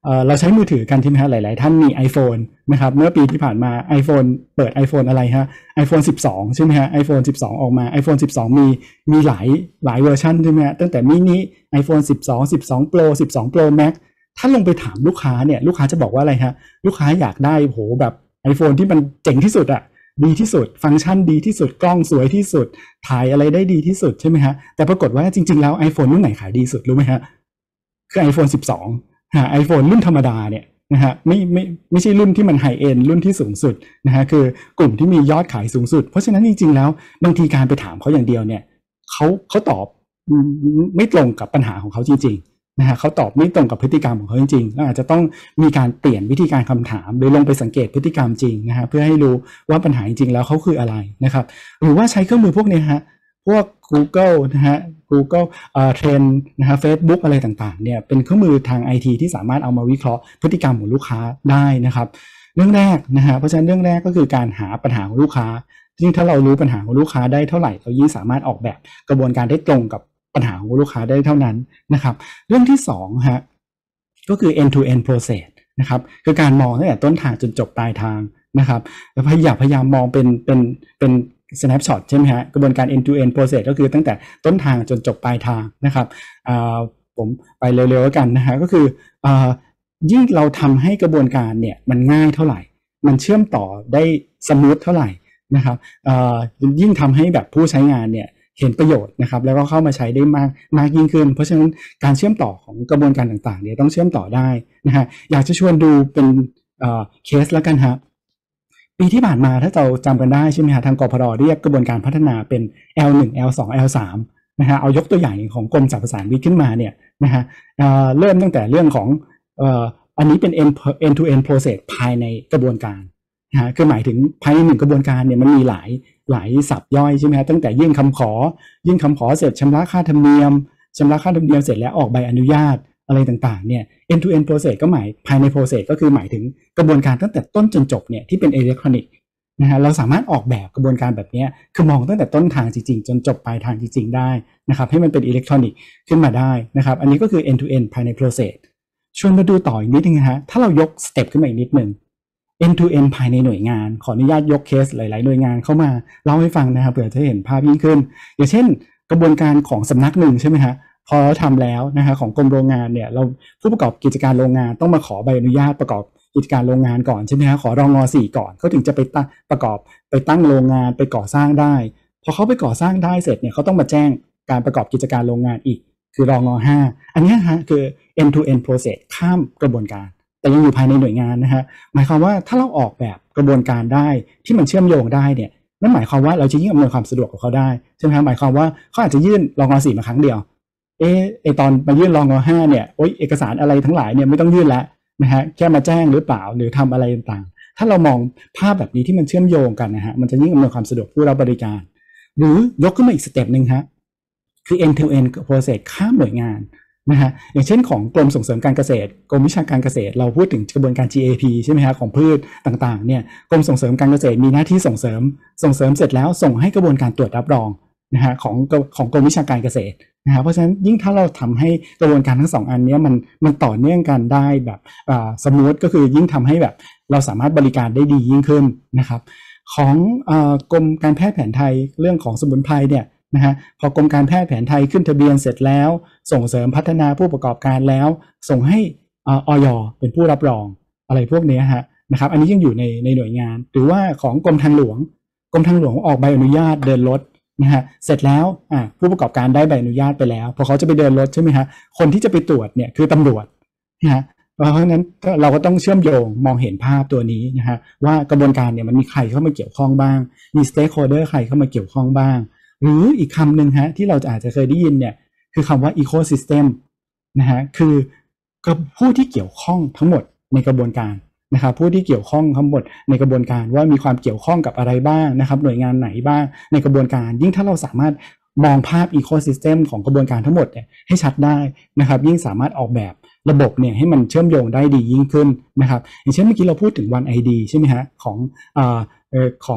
เราใช้มือถือกันใช่ไหมฮะหลายๆท่านมี iPhone นะครับเมื่อปีที่ผ่านมา iPhone เปิด iPhone อะไรฮะ iPhone 12ใช่ไหมฮะ iPhone 12ออกมา iPhone 12มีหลายเวอร์ชันใช่ไหมฮะตั้งแต่มินิ iPhone 12 Pro 12 Pro Max ถ้าลงไปถามลูกค้าเนี่ยลูกค้าจะบอกว่าอะไรฮะลูกค้าอยากได้โหแบบ iPhone ที่มันเจ๋งที่สุดอะดีที่สุดฟังก์ชันดีที่สุดกล้องสวยที่สุดถ่ายอะไรได้ดีที่สุดใช่ไหมฮะแต่ปรากฏว่าจริงๆแล้ว iPhone รุ่นไหนขายดีสุดรู้ไหมฮะคือ iPhone 12iPhone รุ่นธรรมดาเนี่ยนะฮะไม่ใช่รุ่นที่มันไฮเอ็นรุ่นที่สูงสุดนะฮะคือกลุ่มที่มียอดขายสูงสุดเพราะฉะนั้นจริงๆแล้วบางทีการไปถามเขาอย่างเดียวเนี่ยเขาตอบไม่ตรงกับปัญหาของเขาจริงๆนะฮะเขาตอบไม่ตรงกับพฤติกรรมของเขาจริงๆแล้วอาจจะต้องมีการเปลี่ยนวิธีการคำถามหรือลงไปสังเกตพฤติกรรมจริงนะฮะเพื่อให้รู้ว่าปัญหาจริงๆแล้วเขาคืออะไรนะครับหรือว่าใช้เครื่องมือพวกนี้ฮะพวก Google นะฮะ Google Trend นะฮะ Facebook อะไรต่างๆเนี่ยเป็นเครื่องมือทาง IT ที่สามารถเอามาวิเคราะห์พฤติกรรมของลูกค้าได้นะครับเรื่องแรกนะฮะเพราะฉะนั้นเรื่องแรกก็คือการหาปัญหาของลูกค้ายิ่งถ้าเรารู้ปัญหาของลูกค้าได้เท่าไหร่เรายิ่งสามารถออกแบบกระบวนการได้ตรงกับปัญหาของลูกค้าได้เท่านั้นนะครับเรื่องที่2ฮะก็คือ end to end process นะครับคือการมองตั้งแต่ต้นทางจนจบปลายทางนะครับแล้วพยายามมองเป็นsnapshot ใช่ไหมฮะกระบวนการ end to end process ก็คือตั้งแต่ต้นทางจนจบปลายทางนะครับผมไปเร็วๆแล้วกันนะฮะก็คือยิ่งเราทำให้กระบวนการเนี่ยมันง่ายเท่าไหร่มันเชื่อมต่อได้สมูทเท่าไหร่นะครับยิ่งทำให้แบบผู้ใช้งานเนี่ยเห็นประโยชน์นะครับแล้วก็เข้ามาใช้ได้มากยิ่งขึ้นเพราะฉะนั้นการเชื่อมต่อของกระบวนการต่างๆเนี่ยต้องเชื่อมต่อได้นะฮะอยากจะชวนดูเป็นเคสแล้วกันครับปีที่ผ่านมาถ้าเราจำกันได้ใช่ไหมฮะทางกพดเรียกกระบวนการพัฒนาเป็น L1 L2 L3 นะฮะเอายกตัวอย่างของกรมสรรพสามิตขึ้นมาเนี่ยนะฮะเริ่มตั้งแต่เรื่องของอันนี้เป็น end to end process ภายในกระบวนการนะฮะคือหมายถึงภายในหนึ่งกระบวนการเนี่ยมันมีหลายสับย่อยใช่ไหมฮะตั้งแต่ยื่นคำขอเสร็จชำระค่าธรรมเนียมเสร็จแล้วออกใบอนุญาตอะไรต่างๆเนี่ย end to end process ก็หมายภายใน process ก็คือหมายถึงกระบวนการตั้งแต่ต้นจนจบเนี่ยที่เป็นอิเล็กทรอนิกส์นะฮะเราสามารถออกแบบกระบวนการแบบนี้คือมองตั้งแต่ต้นทางจริงๆจนจบปลายทางจริงๆได้นะครับให้มันเป็นอิเล็กทรอนิกส์ขึ้นมาได้นะครับอันนี้ก็คือ end to end ภายใน process ชวนมาดูต่ออีกนิดนึงนะฮะถ้าเรายกสเต็ปขึ้นมาอีกนิดนึง end to end ภายในหน่วยงานขออนุญาตยกเคสหลายๆหน่วยงานเข้ามาเล่าให้ฟังนะครับเผื่อจะเห็นภาพยิ่งขึ้นอย่างเช่นกระบวนการของสำนักหนึ่งใช่ไหมฮะพอเราทำแล้วนะฮะของกรมโรงงานเนี่ยเราผู้ประกอบกิจการโรงงานต้องมาขอใบอนุญาตประกอบกิจการโรงงานก่อนใช่ไหมฮะขอรองง4ก่อนเขาถึงจะไปตั้งโรงงานไปก่อสร้างได้พอเขาไปก่อสร้างได้เสร็จเนี่ยเขาต้องมาแจ้งการประกอบกิจการโรงงานอีกคือรองง5อันนี้ฮะคือ end to end process ข้ามกระบวนการแต่ยังอยู่ภายในหน่วยงานนะฮะหมายความว่าถ้าเราออกแบบกระบวนการได้ที่มันเชื่อมโยงได้เนี่ยนั่นหมายความว่าเราจะยิ่งอำนวยความสะดวกกับเขาได้ใช่ไหมครับหมายความว่าเขาอาจจะยื่นรองง4มาครั้งเดียวตอนมายื่นรองง5เนี่ยเอกสารอะไรทั้งหลายเนี่ยไม่ต้องยื่นแล้วนะฮะแค่มาแจ้งหรือเปล่าหรือทำอะไรต่างๆถ้าเรามองภาพแบบนี้ที่มันเชื่อมโยงกันนะฮะมันจะยิ่งอำนวยความสะดวกผู้รับบริการหรือยกขึ้นมาอีกสเต็ปนึงฮะคือ end to end process ข้ามหน่วยงานนะฮะอย่างเช่นของกรมส่งเสริมการเกษตรกรมวิชาการเกษตรเราพูดถึงกระบวนการ GAP ใช่ไหมฮะของพืชต่างๆเนี่ยกรมส่งเสริมการเกษตรมีหน้าที่ส่งเสริมเสร็จแล้วส่งให้กระบวนการตรวจรับรองนะฮะของกรมวิชาการเกษตรนะฮะเพราะฉะนั้นยิ่งถ้าเราทำให้กระบวนการทั้ง2อันนี้มันต่อเนื่องกันได้แบบสมูทก็คือยิ่งทำให้แบบเราสามารถบริการได้ดียิ่งขึ้นนะครับของกรมการแพทย์แผนไทยเรื่องของสมุนไพรเนี่ยนะฮะพอกรมการแพทย์แผนไทยขึ้นทะเบียนเสร็จแล้วส่งเสริมพัฒนาผู้ประกอบการแล้วส่งให้อย.เป็นผู้รับรองอะไรพวกนี้ฮะนะครับอันนี้ยังอยู่ในหน่วยงานหรือว่าของกรมทางหลวงออกใบอนุญาตเดินรถนะฮะเสร็จแล้วผู้ประกอบการได้ใบอนุญาตไปแล้วพอเขาจะไปเดินรถใช่ไหมฮะคนที่จะไปตรวจเนี่ยคือตำรวจนะฮะเพราะฉะนั้นเราก็ต้องเชื่อมโยงมองเห็นภาพตัวนี้นะฮะว่ากระบวนการเนี่ยมันมีใครเข้ามาเกี่ยวข้องบ้างมีสเต็กโฮลเดอร์ใครเข้ามาเกี่ยวข้องบ้างหรืออีกคำหนึ่งฮะที่เราอาจจะเคยได้ยินเนี่ยคือคำว่า ecosystem นะฮะคือผู้ที่เกี่ยวข้องทั้งหมดในกระบวนการนะครับผู้ที่เกี่ยวข้องทั้งหมดในกระบวนการว่ามีความเกี่ยวข้องกับอะไรบ้างนะครับหน่วยงานไหนบ้างในกระบวนการยิ่งถ้าเราสามารถมองภาพ ecosystem ของกระบวนการทั้งหมดเนี่ยให้ชัดได้นะครับยิ่งสามารถออกแบบระบบเนี่ยให้มันเชื่อมโยงได้ดียิ่งขึ้นนะครับอย่างเช่นเมื่อกี้เราพูดถึง One ID ใช่ไหมฮะของ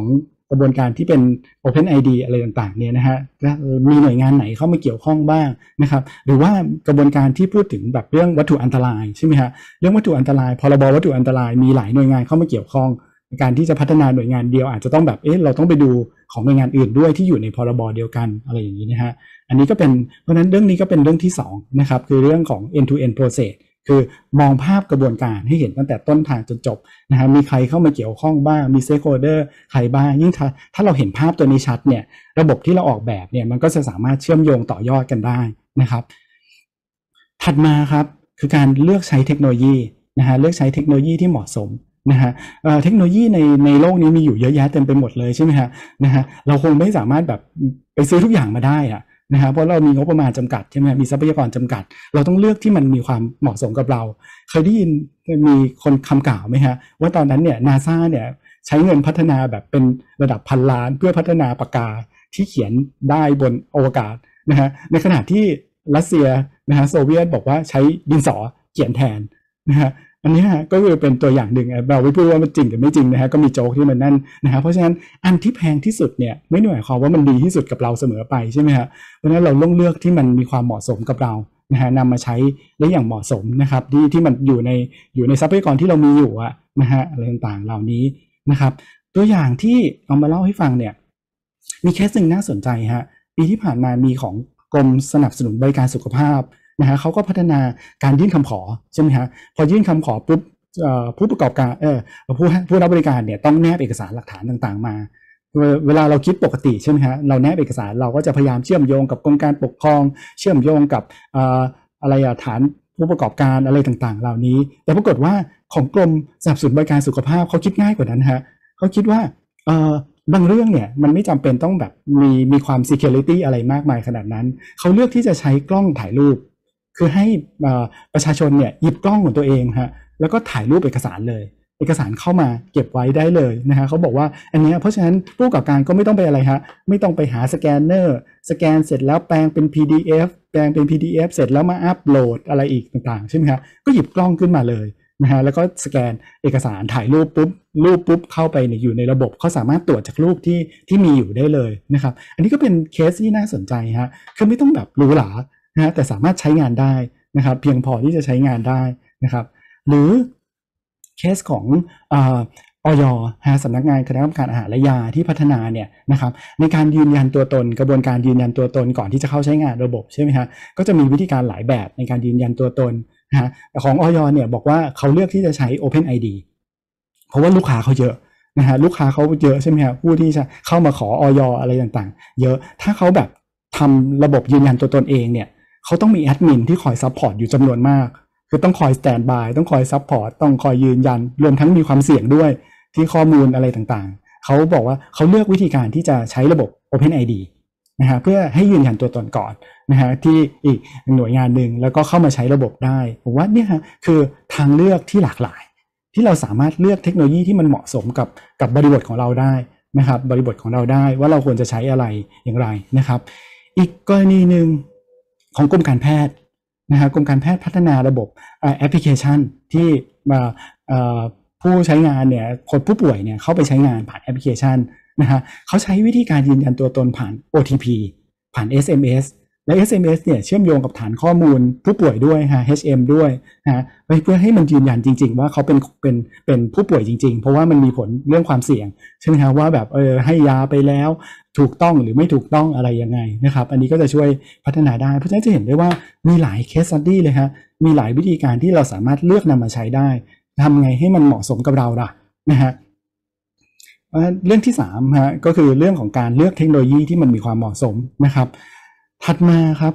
กระบวนการที่เป็น OpenID อะไรต่างๆเนี่ยนะฮะมีหน่วยงานไหนเข้ามาเกี่ยวข้องบ้างนะครับหรือว่ากระบวนการที่พูดถึงแบบเรื่องวัตถุอันตรายใช่ไหมฮะเรื่องวัตถุอันตรายพรบวัตถุอันตรายมีหลายหน่วยงานเข้ามาเกี่ยวข้องการที่จะพัฒนาหน่วยงานเดียวอาจจะต้องแบบเราต้องไปดูของหน่วยงานอื่นด้วยที่อยู่ในพรบเดียวกันอะไรอย่างนี้นะฮะอันนี้ก็เป็นเพราะฉะนั้นเรื่องนี้ก็เป็นเรื่องที่2นะครับคือเรื่องของ end to end process คือมองภาพกระบวนการให้เห็นตั้งแต่ต้นทางจนจบนะฮะมีใครเข้ามาเกี่ยวข้องบ้างมี stakeholder ใครบ้างยิ่งถ้าเราเห็นภาพตัวนี้ชัดเนี่ยระบบที่เราออกแบบเนี่ยมันก็จะสามารถเชื่อมโยงต่อยอดกันได้นะครับถัดมาครับคือการเลือกใช้เทคโนโลยีนะฮะเลือกใช้เทคโนโลยีที่เหมาะสมนะฮะเทคโนโลยีในโลกนี้มีอยู่เยอะแยะเต็มไปหมดเลยใช่ไหมฮะนะฮะเราคงไม่สามารถแบบไปซื้อทุกอย่างมาได้อะนะฮะเพราะเรามีงบประมาณจำกัดใช่ไหมมีทรัพยากรจำกัดเราต้องเลือกที่มันมีความเหมาะสมกับเราเคยได้ยินมีคนคำกล่าวไหมฮะว่าตอนนั้นเนี่ยนาซาเนี่ยใช้เงินพัฒนาแบบเป็นระดับพันล้านเพื่อพัฒนาปากกาที่เขียนได้บนอวกาศนะฮะในขณะที่รัสเซียนะฮะโซเวียตบอกว่าใช้ดินสอเขียนแทนนะฮะอันนี้ก็คือเป็นตัวอย่างหนึ่งเราไม่พูดว่ามันจริงหรือไม่จริงนะฮะก็มีโจ๊กที่มันนั่นนะฮะเพราะฉะนั้นอันที่แพงที่สุดเนี่ยไม่ได้หมายความว่ามันดีที่สุดกับเราเสมอไปใช่ไหมฮะเพราะฉะนั้นเราต้องเลือกที่มันมีความเหมาะสมกับเรานะฮะนำมาใช้ได้อย่างเหมาะสมนะครับที่มันอยู่ในทรัพยากรที่เรามีอยู่อะนะฮะอะไรต่างๆเหล่านี้นะครับตัวอย่างที่เอามาเล่าให้ฟังเนี่ยมีเคสหนึ่งน่าสนใจฮะปีที่ผ่านมามีของกรมสนับสนุนบริการสุขภาพนะฮะเขาก็พัฒนาการยื่นคำขอใช่ไหมฮะพอยื่นคำขอปุ๊บผู้ประกอบการผู้รับบริการเนี่ยต้องแนบเอกสารหลักฐานต่างๆมาเวลาเราคิดปกติใช่ไหมฮะเราแนบเอกสารเราก็จะพยายามเชื่อมโยงกับกรมการปกครองเชื่อมโยงกับฐานผู้ประกอบการอะไรต่างๆเหล่านี้แต่ปรากฏว่าของกรมสนับสนุนบริการสุขภาพเขาคิดง่ายกว่านั้นฮะเขาคิดว่าบางเรื่องเนี่ยมันไม่จำเป็นต้องแบบมีความ security อะไรมากมายขนาดนั้นเขาเลือกที่จะใช้กล้องถ่ายรูปคือให้ประชาชนเนี่ยหยิบกล้องของตัวเองฮะแล้วก็ถ่ายรูปเอกสารเลยเอกสารเข้ามาเก็บไว้ได้เลยนะฮะเขาบอกว่าอันนี้เพราะฉะนั้นผู้ประกอบการก็ไม่ต้องไปอะไรฮะไม่ต้องไปหาสแกนเนอร์สแกนเสร็จแล้วแปลงเป็น PDF เสร็จแล้วมาอัปโหลดอะไรอีกต่างๆใช่ไหมครับก็หยิบกล้องขึ้นมาเลยนะฮะแล้วก็สแกนเอกสารถ่ายรูปปุ๊บเข้าไปอยู่ในระบบเขาสามารถตรวจจากรูปที่มีอยู่ได้เลยนะครับอันนี้ก็เป็นเคสที่น่าสนใจฮะคือไม่ต้องแบบหรูหรานะฮะแต่สามารถใช้งานได้นะครับเพียงพอที่จะใช้งานได้นะครับหรือเคสของอย.สำนักงานคณะกรรมการอาหารและยาที่พัฒนาเนี่ยนะครับในการยืนยันตัวตนกระบวนการยืนยันตัวตนก่อนที่จะเข้าใช้งานระบบใช่ไหมฮะก็จะมีวิธีการหลายแบบในการยืนยันตัวตนนะฮะของอย.เนี่ยบอกว่าเขาเลือกที่จะใช้ OpenID เพราะว่าลูกค้าเขาเยอะนะฮะลูกค้าเขาเยอะใช่ไหมฮะผู้ที่จะเข้ามาขออย.อะไรต่างๆเยอะถ้าเขาแบบทำระบบยืนยันตัวตนเองเนี่ยเขาต้องมีแอดมินที่คอยซัพพอร์ตอยู่จำนวนมากคือต้องคอยสแตนด์บายต้องคอยซัพพอร์ตต้องคอยยืนยันรวมทั้งมีความเสี่ยงด้วยที่ข้อมูลอะไรต่างๆเขาบอกว่าเขาเลือกวิธีการที่จะใช้ระบบ OpenID นะฮะเพื่อให้ยืนยันตัวตนก่อนนะฮะที่อีกหน่วยงานหนึ่งแล้วก็เข้ามาใช้ระบบได้ผมว่าเนี่ยฮะคือทางเลือกที่หลากหลายที่เราสามารถเลือกเทคโนโลยีที่มันเหมาะสมกับบริบทของเราได้นะครับบริบทของเราได้ว่าเราควรจะใช้อะไรอย่างไรนะครับอีกกรณีหนึ่งของกรมการแพทย์นะฮะกรมการแพทย์พัฒนาระบบแอปพลิเคชันที่ผู้ใช้งานเนี่ยคนผู้ป่วยเนี่ยเข้าไปใช้งานผ่านแอปพลิเคชันนะฮะเขาใช้วิธีการยืนยันตัวตนผ่าน OTP ผ่าน SMS และ SMS เนี่ยเชื่อมโยงกับฐานข้อมูลผู้ป่วยด้วยฮะ HM ด้วยฮะเพื่อให้มันยืนยันจริงๆว่าเขาเป็นผู้ป่วยจริงๆเพราะว่ามันมีผลเรื่องความเสี่ยงใช่ไหมครับว่าแบบให้ยาไปแล้วถูกต้องหรือไม่ถูกต้องอะไรยังไงนะครับอันนี้ก็จะช่วยพัฒนาได้เพราะฉะนั้นจะเห็นได้ว่ามีหลายเคสสตั๊ดดี้เลยฮะมีหลายวิธีการที่เราสามารถเลือกนำมาใช้ได้ทำไงให้มันเหมาะสมกับเราล่ะนะฮะเรื่องที่3ฮะก็คือเรื่องของการเลือกเทคโนโลยีที่มันมีความเหมาะสมนะครับถัดมาครับ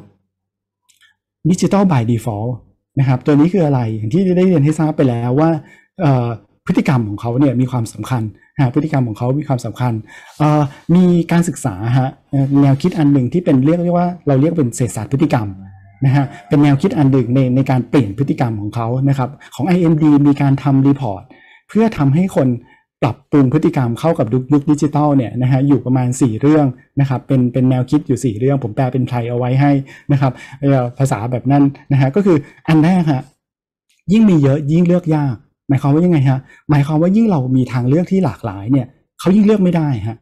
Digital by Default นะครับตัวนี้คืออะไรอย่างที่ได้เรียนให้ทราบไปแล้วว่าพฤติกรรมของเขาเนี่ยมีความสำคัญพฤติกรรมของเขามีความสำคัญมีการศึกษาฮะแนวคิดอันหนึ่งที่เป็นเรียกว่าเราเรียกเป็นเศรษฐศาสตร์พฤติกรรมนะฮะเป็นแนวคิดอันหนึ่งในการเปลี่ยนพฤติกรรมของเขานะครับของ IMD มีการทำรีพอร์ตเพื่อทำให้คนปรับปรุงพฤติกรรมเข้ากับยุคดิจิทัลเนี่ยนะฮะอยู่ประมาณ4เรื่องนะครับเป็นแนวคิดอยู่4เรื่องผมแปลเป็นไทยเอาไว้ให้นะครับภาษาแบบนั้นนะฮะก็คืออันแรกฮะยิ่งมีเยอะยิ่งเลือกยากหมายความว่ายังไงฮะหมายความว่ายิ่งเรามีทางเลือกที่หลากหลายเนี่ยเขายิ่งเลือกไม่ได้ฮะ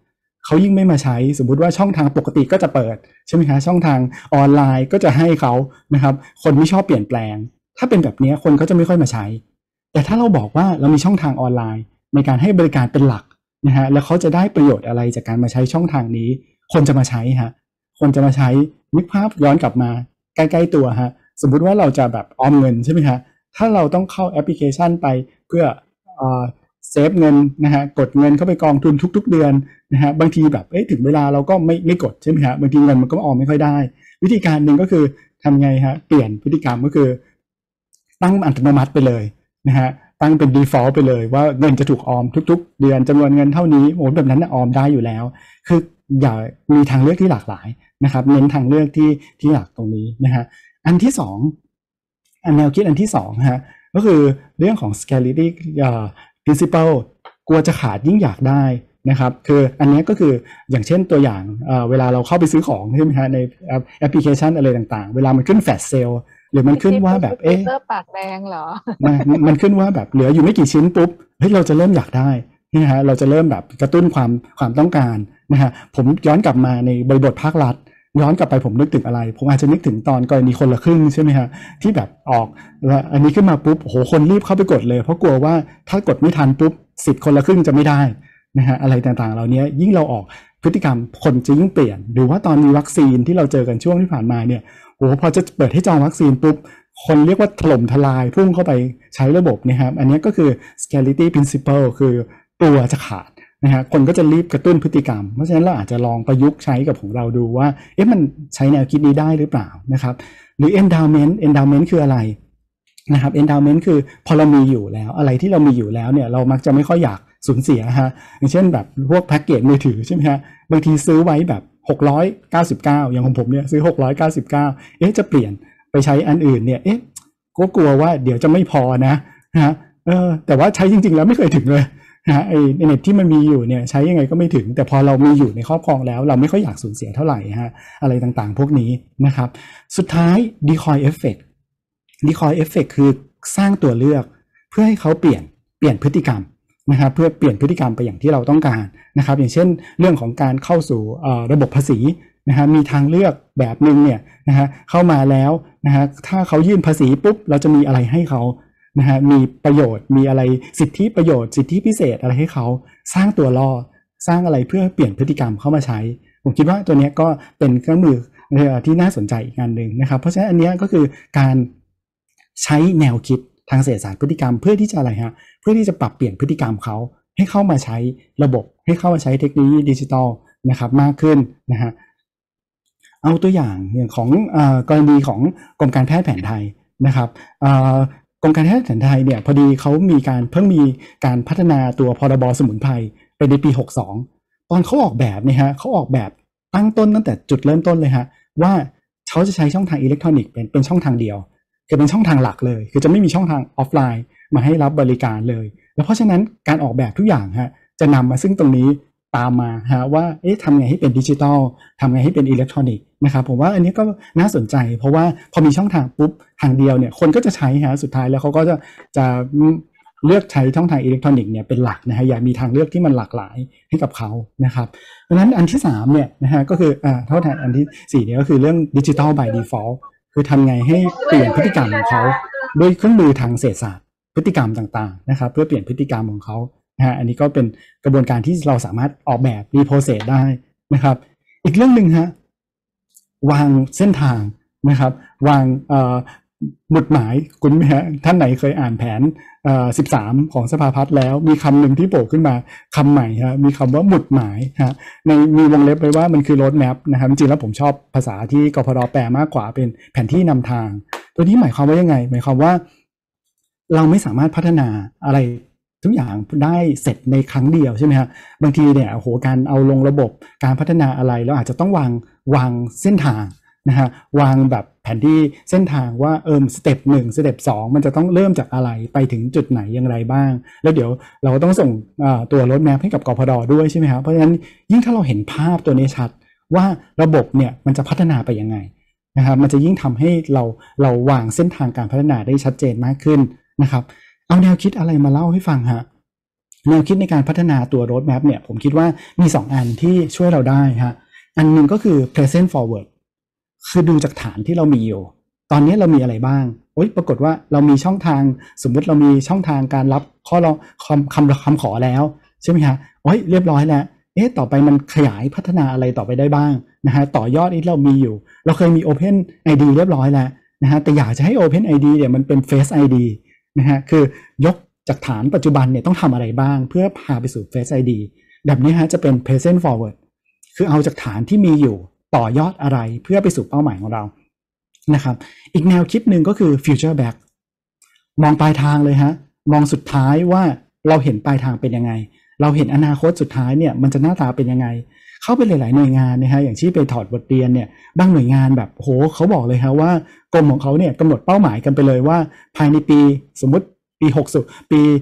เขายิ่งไม่มาใช้สมมุติว่าช่องทางปกติก็จะเปิดใช่ไหมคะช่องทางออนไลน์ก็จะให้เขานะครับคนไม่ชอบเปลี่ยนแปลงถ้าเป็นแบบนี้คนก็จะไม่ค่อยมาใช้แต่ถ้าเราบอกว่าเรามีช่องทางออนไลน์ในการให้บริการเป็นหลักนะฮะแล้วเขาจะได้ประโยชน์อะไรจากการมาใช้ช่องทางนี้คนจะมาใช้ฮะคนจะมาใช้นึกภาพย้อนกลับมาใกล้ๆตัวฮะสมมุติว่าเราจะแบบออมเงินใช่ไหมฮะถ้าเราต้องเข้าแอปพลิเคชันไปเพื่อเซฟเงินนะฮะกดเงินเข้าไปกองทุนทุกๆเดือนนะฮะบางทีแบบถึงเวลาเราก็ไม่กดใช่ไหมฮะบางทีเงินมันก็ออมไม่ค่อยได้วิธีการหนึ่งก็คือทำไงฮะเปลี่ยนพฤติกรรมก็คือตั้งอัตโนมัติไปเลยนะฮะตั้งเป็น default ไปเลยว่าเงินจะถูกออมทุกๆเดือนจำนวนเงินเท่านี้โอ้แบบนั้นออมได้อยู่แล้วคืออย่ามีทางเลือกที่หลากหลายนะครับเน้นทางเลือกที่หลักตรงนี้นะฮะอันที่สองแนวคิดอันที่สองฮะก็คือเรื่องของ scarcity principle กลัวจะขาดยิ่งอยากได้นะครับคืออันนี้ก็คืออย่างเช่นตัวอย่างเวลาเราเข้าไปซื้อของใช่ไหมฮะในแอปพลิเคชันอะไรต่างๆเวลามันขึ้นแฟลชเซลหรือมันขึ้นว่าแบบปากแดงเหรอมันขึ้นว่าแบบเหลืออยู่ไม่กี่ชิ้นปุ๊บเฮ้ยเราจะเริ่มอยากได้นะฮะเราจะเริ่มแบบกระตุ้นความต้องการนะฮะผมย้อนกลับมาในบริบทภาครัฐย้อนกลับไปผมนึกถึงอะไรผมอาจจะนึกถึงตอนกรณีคนละครึ่งใช่ไหมฮะที่แบบออกแล้วอันนี้ขึ้นมาปุ๊บโอ้โหคนรีบเข้าไปกดเลยเพราะกลัวว่าถ้ากดไม่ทันปุ๊บสิทธิ์คนละครึ่งจะไม่ได้นะฮะอะไรต่างๆเหล่านี้ยิ่งเราออกพฤติกรรมคนจะยิ่งเปลี่ยนหรือว่าตอนมีวัคซีนที่เราเจอกันช่วงที่ผ่านมาเนี่ยโอ้พอจะเปิดให้จองวัคซีนปุ๊บคนเรียกว่าถล่มทลายพุ่งเข้าไปใช้ระบบนะครับอันนี้ก็คือ scarcity principle คือกลัวจะขาดนะฮะคนก็จะรีบกระตุ้นพฤติกรรมเพราะฉะนั้นเราอาจจะลองประยุกต์ใช้กับของเราดูว่ามันใช้แนวคิดนี้ได้หรือเปล่านะครับหรือ endowment คืออะไรนะครับ endowment คือพอเรามีอยู่แล้วอะไรที่เรามีอยู่แล้วเนี่ยเรามักจะไม่ค่อยอยากสูญเสียฮะอย่างเช่นแบบพวกแพ็กเกจมือถือใช่ไหมฮะบางทีซื้อไว้แบบ699อย่างของผมเนี่ยซื้อ699จะเปลี่ยนไปใช้อันอื่นเนี่ยก็กลัวว่าเดี๋ยวจะไม่พอนะฮะแต่ว่าใช้จริงๆแล้วไม่เคยถึงเลยนะไอ้เน็ตที่มันมีอยู่เนี่ยใช้ยังไงก็ไม่ถึงแต่พอเรามีอยู่ในครอบครองแล้วเราไม่ค่อยอยากสูญเสียเท่าไหร่ฮะอะไรต่างๆพวกนี้นะครับสุดท้าย decoy effect คือสร้างตัวเลือกเพื่อให้เขาเปลี่ยนพฤติกรรมนะครับเพื่อเปลี่ยนพฤติกรรมไปอย่างที่เราต้องการนะครับอย่างเช่นเรื่องของการเข้าสู่ระบบภาษีนะฮะมีทางเลือกแบบนึงเนี่ยนะฮะเข้ามาแล้วนะฮะถ้าเขายื่นภาษีปุ๊บเราจะมีอะไรให้เขานะฮะมีประโยชน์มีอะไรสิทธิประโยชน์สิทธิพิเศษอะไรให้เขาสร้างตัวล่อสร้างอะไรเพื่อเปลี่ยนพฤติกรรมเข้ามาใช้ผมคิดว่าตัวนี้ก็เป็นเครื่องมือที่น่าสนใจอีกงานหนึ่งนะครับเพราะฉะนั้นอันนี้ก็คือการใช้แนวคิดทางเศรษฐศาสตร์พฤติกรรมเพื่อที่จะอะไรฮะเพื่อที่จะปรับเปลี่ยนพฤติกรรมเขาให้เข้ามาใช้ระบบให้เข้ามาใช้เทคโนโลยีดิจิทัลนะครับมากขึ้นนะฮะเอาตัวอย่างของกรณีของกรมการแพทย์แผนไทยนะครับกรมการแพทย์แผนไทยเนี่ยพอดีเขามีการเพิ่งมีการพัฒนาตัวพรบสมุนไพรไปในปี62ตอนเขาออกแบบเนี่ยฮะเขาออกแบบตั้งแต่จุดเริ่มต้นเลยฮะว่าเขาจะใช้ช่องทางอิเล็กทรอนิกส์เป็นช่องทางเดียวคือเป็นช่องทางหลักเลยคือจะไม่มีช่องทางออฟไลน์มาให้รับบริการเลยแล้วเพราะฉะนั้นการออกแบบทุกอย่างฮะจะนำมาซึ่งตรงนี้ตามมาฮะว่าทำไงให้เป็นดิจิทัลทำไงให้เป็นอิเล็กทรอนิกส์นะครับผมว่าอันนี้ก็น่าสนใจเพราะว่าพอมีช่องทางปุ๊บทางเดียวเนี่ยคนก็จะใช้ฮะสุดท้ายแล้วเขาก็จะเลือกใช้ช่องทางอิเล็กทรอนิกส์เนี่ยเป็นหลักนะฮะอยากมีทางเลือกที่มันหลากหลายให้กับเขานะครับเพราะฉะนั้นอันที่3เนี่ยนะฮะก็คือเท่าทันอันที่4เนี่ยก็คือเรื่องดิจิทัล by default คือทำไงให้เปลี่ยนพฤติกรรมของเขาด้วยเครื่องมือทางเศรษฐศาสตร์พฤติกรรมต่างๆนะครับเพื่อเปลี่ยนพฤติกรรมของเขานะฮะอันนี้ก็เป็นกระบวนการที่เราสามารถออกแบบรีโพรเซสได้นะครับอีกเรื่องหนึ่งฮะวางเส้นทางนะครับวางหมุดหมายคุณไหมฮะท่านไหนเคยอ่านแผน13ของสภาพัฒน์แล้วมีคำหนึ่งที่โผล่ขึ้นมาคำใหม่ฮะมีคำว่าหมุดหมายฮะมีวงเล็บไว้ว่ามันคือ road map นะครับจริงๆแล้วผมชอบภาษาที่กพด.แปลมากกว่าเป็นแผนที่นำทางตัวนี้หมายความว่ายังไงหมายความว่าเราไม่สามารถพัฒนาอะไรทุกอย่างได้เสร็จในครั้งเดียวใช่ไหมฮะบางทีเนี่ยโอ้โหการเอาลงระบบการพัฒนาอะไรเราอาจจะต้องวางเส้นทางนะฮะวางแบบแผนที่เส้นทางว่าสเต็ป1สเต็ป2มันจะต้องเริ่มจากอะไรไปถึงจุดไหนอย่างไรบ้างแล้วเดี๋ยวเราก็ต้องส่งตัวรถแมพให้กับกพด.ด้วยใช่ไหมครับเพราะฉะนั้นยิ่งถ้าเราเห็นภาพตัวนี้ชัดว่าระบบเนี่ยมันจะพัฒนาไปยังไงนะครับมันจะยิ่งทำให้เราวางเส้นทางการพัฒนาได้ชัดเจนมากขึ้นนะครับเอาแนวคิดอะไรมาเล่าให้ฟังฮะแนวคิดในการพัฒนาตัว roadmap เนี่ยผมคิดว่ามี2อันที่ช่วยเราได้ฮะอันหนึ่งก็คือ present forward คือดูจากฐานที่เรามีอยู่ตอนนี้เรามีอะไรบ้างปรากฏว่าเรามีช่องทางสมมติเรามีช่องทางการรับข้อร้องคำขอแล้วใช่ไหมฮะเรียบร้อยแล้วต่อไปมันขยายพัฒนาอะไรต่อไปได้บ้างนะฮะต่อยอดที่เรามีอยู่เราเคยมี Open ID เรียบร้อยแล้วนะฮะแต่อยากจะให้ Open ID เนี่ยมันเป็น Face ID นะฮะคือยกจากฐานปัจจุบันเนี่ยต้องทำอะไรบ้างเพื่อพาไปสู่ Face ID แบบนี้ฮะจะเป็น Present Forward คือเอาจากฐานที่มีอยู่ต่อยอดอะไรเพื่อไปสู่เป้าหมายของเรานะครับอีกแนวคิดหนึ่งก็คือ Future Back มองปลายทางเลยฮะมองสุดท้ายว่าเราเห็นปลายทางเป็นยังไงเราเห็นอนาคตสุดท้ายเนี่ยมันจะหน้าตาเป็นยังไงเข้าไปหลายๆหน่วยงานนะฮะอย่างที่ไปถอดบทเรียนเนี่ยบางหน่วยงานแบบโหเขาบอกเลยฮะว่ากรมของเขาเนี่ยกำหนดเป้าหมายกันไปเลยว่าภายในปีสมมุติปี60ปี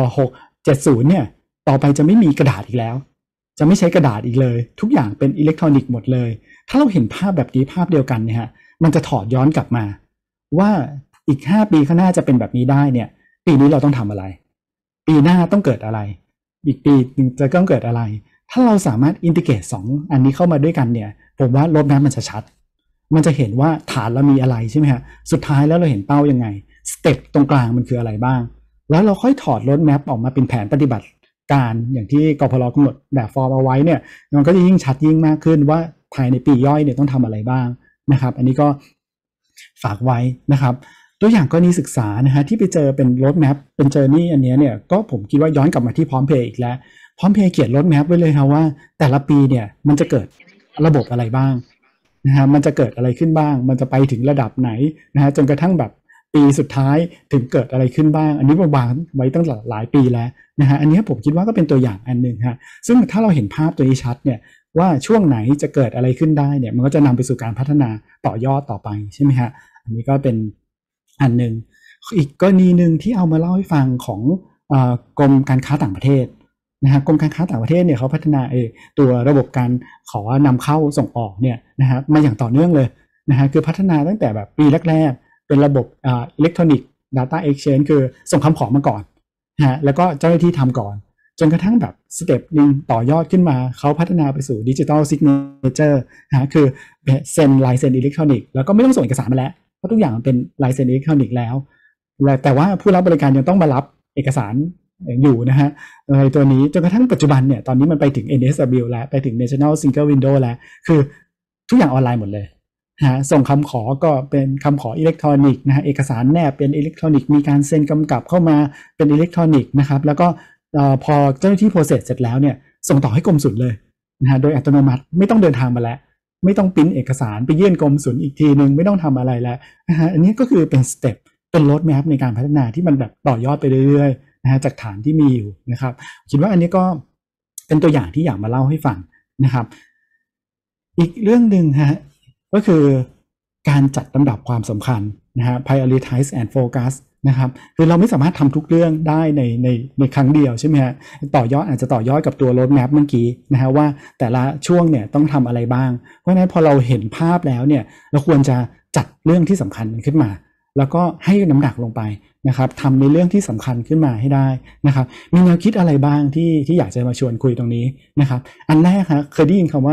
670เนี่ยต่อไปจะไม่มีกระดาษอีกแล้วจะไม่ใช้กระดาษอีกเลยทุกอย่างเป็นอิเล็กทรอนิกส์หมดเลยถ้าเราเห็นภาพแบบนี้ภาพเดียวกันเนี่ยฮะมันจะถอดย้อนกลับมาว่าอีก5ปีข้างหน้าจะเป็นแบบนี้ได้เนี่ยปีนี้เราต้องทำอะไรปีหน้าต้องเกิดอะไรอีกปีนึงจะต้องเกิดอะไรถ้าเราสามารถอินทิเกรต2อันนี้เข้ามาด้วยกันเนี่ยผมว่าโรดแมพมันจะชัดมันจะเห็นว่าฐานเรามีอะไรใช่ไหมฮะสุดท้ายแล้วเราเห็นเป้ายังไงสเต็ปตรงกลางมันคืออะไรบ้างแล้วเราค่อยถอดโรดแมพออกมาเป็นแผนปฏิบัติการอย่างที่กพล.กำหนดแบบฟอร์มเอาไว้เนี่ยมันก็จะยิ่งชัดยิ่งมากขึ้นว่าภายในปีย่อยเนี่ยต้องทำอะไรบ้างนะครับอันนี้ก็ฝากไว้นะครับตัวอย่างกรณีศึกษานะฮะที่ไปเจอเป็นโรดแมพเป็นเจอร์นี่อันนี้เนี่ยก็ผมคิดว่าย้อนกลับมาที่พร้อมเพย์อีกแล้วพร้อมเพย์เขียนโรดแมพไว้เลยครับว่าแต่ละปีเนี่ยมันจะเกิดระบบอะไรบ้างนะฮะมันจะเกิดอะไรขึ้นบ้างมันจะไปถึงระดับไหนนะฮะจนกระทั่งแบบปีสุดท้ายถึงเกิดอะไรขึ้นบ้างอันนี้วางไว้ตั้งหลายปีแล้วนะฮะอันนี้ผมคิดว่าก็เป็นตัวอย่างอันหนึ่งฮะซึ่งถ้าเราเห็นภาพตัวนี้ชัดเนี่ยว่าช่วงไหนจะเกิดอะไรขึ้นได้เนี่ยมันก็จะนำไปสู่การพัฒนาต่อยอดต่อไปใช่ไหมฮะอันนี้ก็เป็นอันหนึ่งอีกกรณีหนึ่งที่เอามาเล่าให้ฟังของกรมการค้าต่างประเทศนะฮะกรมการค้าต่างประเทศเนี่ยเขาพัฒนาตัวระบบการขอนำเข้าส่งออกเนี่ยนะฮะมาอย่างต่อเนื่องเลยนะฮะคือพัฒนาตั้งแต่แบบปีแรกๆเป็นระบบอิเล็กทรอนิกส์ Data Exchange คือส่งคำขอมาก่อนนะฮะแล้วก็เจ้าหน้าที่ทำก่อนจนกระทั่งแบบสเต็ปนึงต่อยอดขึ้นมาเขาพัฒนาไปสู่ดิจิทัลซิกเนเจอร์นะฮะคือเซ็นลายเซ็นอิเล็กทรอนิกส์แล้วก็ไม่ต้องส่งเอกสารมาแล้วเพราะทุกอย่างเป็นลายเซ็นอิเล็กทรอนิกส์แล้วแต่ว่าผู้รับบริการยังต้องมารับเอกสารอยู่นะฮะตัวนี้จนกระทั่งปัจจุบันเนี่ยตอนนี้มันไปถึง NSW แล้วไปถึง National Single Window แล้วคือทุกอย่างออนไลน์หมดเลยฮะส่งคำขอก็เป็นคำขออิเล็กทรอนิกส์นะฮะเอกสารแนบเป็นอิเล็กทรอนิกส์มีการเซ็นกำกับเข้ามาเป็นอิเล็กทรอนิกส์นะครับแล้วก็พอเจ้าหน้าที่โปรเซสเสร็จแล้วเนี่ยส่งต่อให้กรมศุลเลยนะฮะโดยอัตโนมัติไม่ต้องเดินทางมาแล้วไม่ต้องปริ้นเอกสารไปยื่นกรมศุลอีกทีนึงไม่ต้องทำอะไรแล้วนะฮะอันนี้ก็คือเป็นสเต็ปเป็นโรดแมพในการพัฒนาที่มันแบบต่อยอดไปเรื่อยๆนะฮะจากฐานที่มีอยู่นะครับคิดว่าอันนี้ก็เป็นตัวอย่างที่อยากมาเล่าให้ฟังนะครับอีกเรื่องหนึ่งฮะก็คือการจัดลำดับความสำคัญนะฮะ prioritize and focus นะครับคือเราไม่สามารถทำทุกเรื่องได้ในครั้งเดียวใช่ไหมฮะต่อยอดอาจจะต่อยอดกับตัวโรดแมพเมื่อกี้นะฮะว่าแต่ละช่วงเนี่ยต้องทำอะไรบ้างเพราะฉะนั้นพอเราเห็นภาพแล้วเนี่ยเราควรจะจัดเรื่องที่สำคัญขึ้นมาแล้วก็ให้น้ำหนักลงไปนะครับทำในเรื่องที่สำคัญขึ้นมาให้ได้นะครับมีแนวคิดอะไรบ้างที่อยากจะมาชวนคุยตรงนี้นะครับอันแรกครับเคยได้ยินคำว่า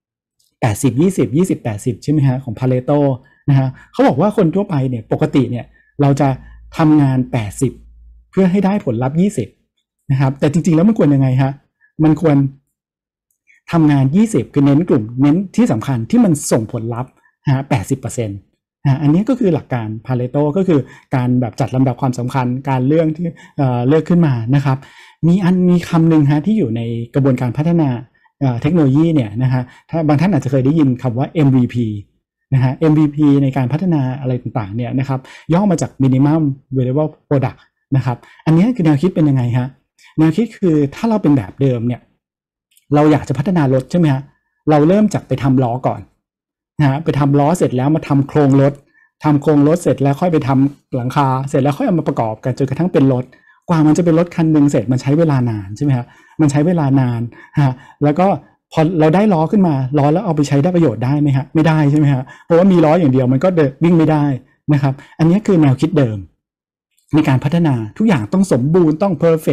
80-20-20-80ใช่ไหมฮะของ Pareto นะฮะเขาบอกว่าคนทั่วไปเนี่ยปกติเนี่ยเราจะทำงาน80เพื่อให้ได้ผลลัพธ์20นะครับแต่จริงๆแล้วมันควรยังไงฮะมันควรทำงาน20คือเน้นกลุ่มเน้นที่สำคัญที่มันส่งผลลัพธ์ฮะ80%อันนี้ก็คือหลักการ Pareto ก็คือการแบบจัดลำดับความสำคัญการเลือกที่เลือกขึ้นมานะครับมีคำหนึ่งฮะที่อยู่ในกระบวนการพัฒนาเทคโนโลยีเนี่ยนะฮะถ้าบางท่านอาจจะเคยได้ยินคำว่า MVP นะฮะ MVP ในการพัฒนาอะไรต่างๆเนี่ยนะครับย่อมาจาก Minimum Viable Product นะครับอันนี้คือแนวคิดเป็นยังไงฮะแนวคิดคือถ้าเราเป็นแบบเดิมเนี่ยเราอยากจะพัฒนารถใช่ไหมฮะเราเริ่มจากไปทำล้อก่อนนะฮะไปทำล้อเสร็จแล้วมาทำโครงรถเสร็จแล้วค่อยไปทำหลังคาเสร็จแล้วค่อยเอามาประกอบกันจนกระทั่งเป็นรถกว่ามันจะเป็นรถคันหนึ่งเสร็จมันใช้เวลานานใช่ไหมฮะมันใช้เวลานานฮะแล้วก็พอเราได้ล้อขึ้นมาล้อแล้วเอาไปใช้ได้ประโยชน์ได้ไหมฮะไม่ได้ใช่ไหมฮะเพราะว่ามีล้ออย่างเดียวมันก็วิ่งไม่ได้นะครับอันนี้คือแนวคิดเดิมในการพัฒนาทุกอย่างต้องสมบูรณ์ต้องเพอร์เฟกต์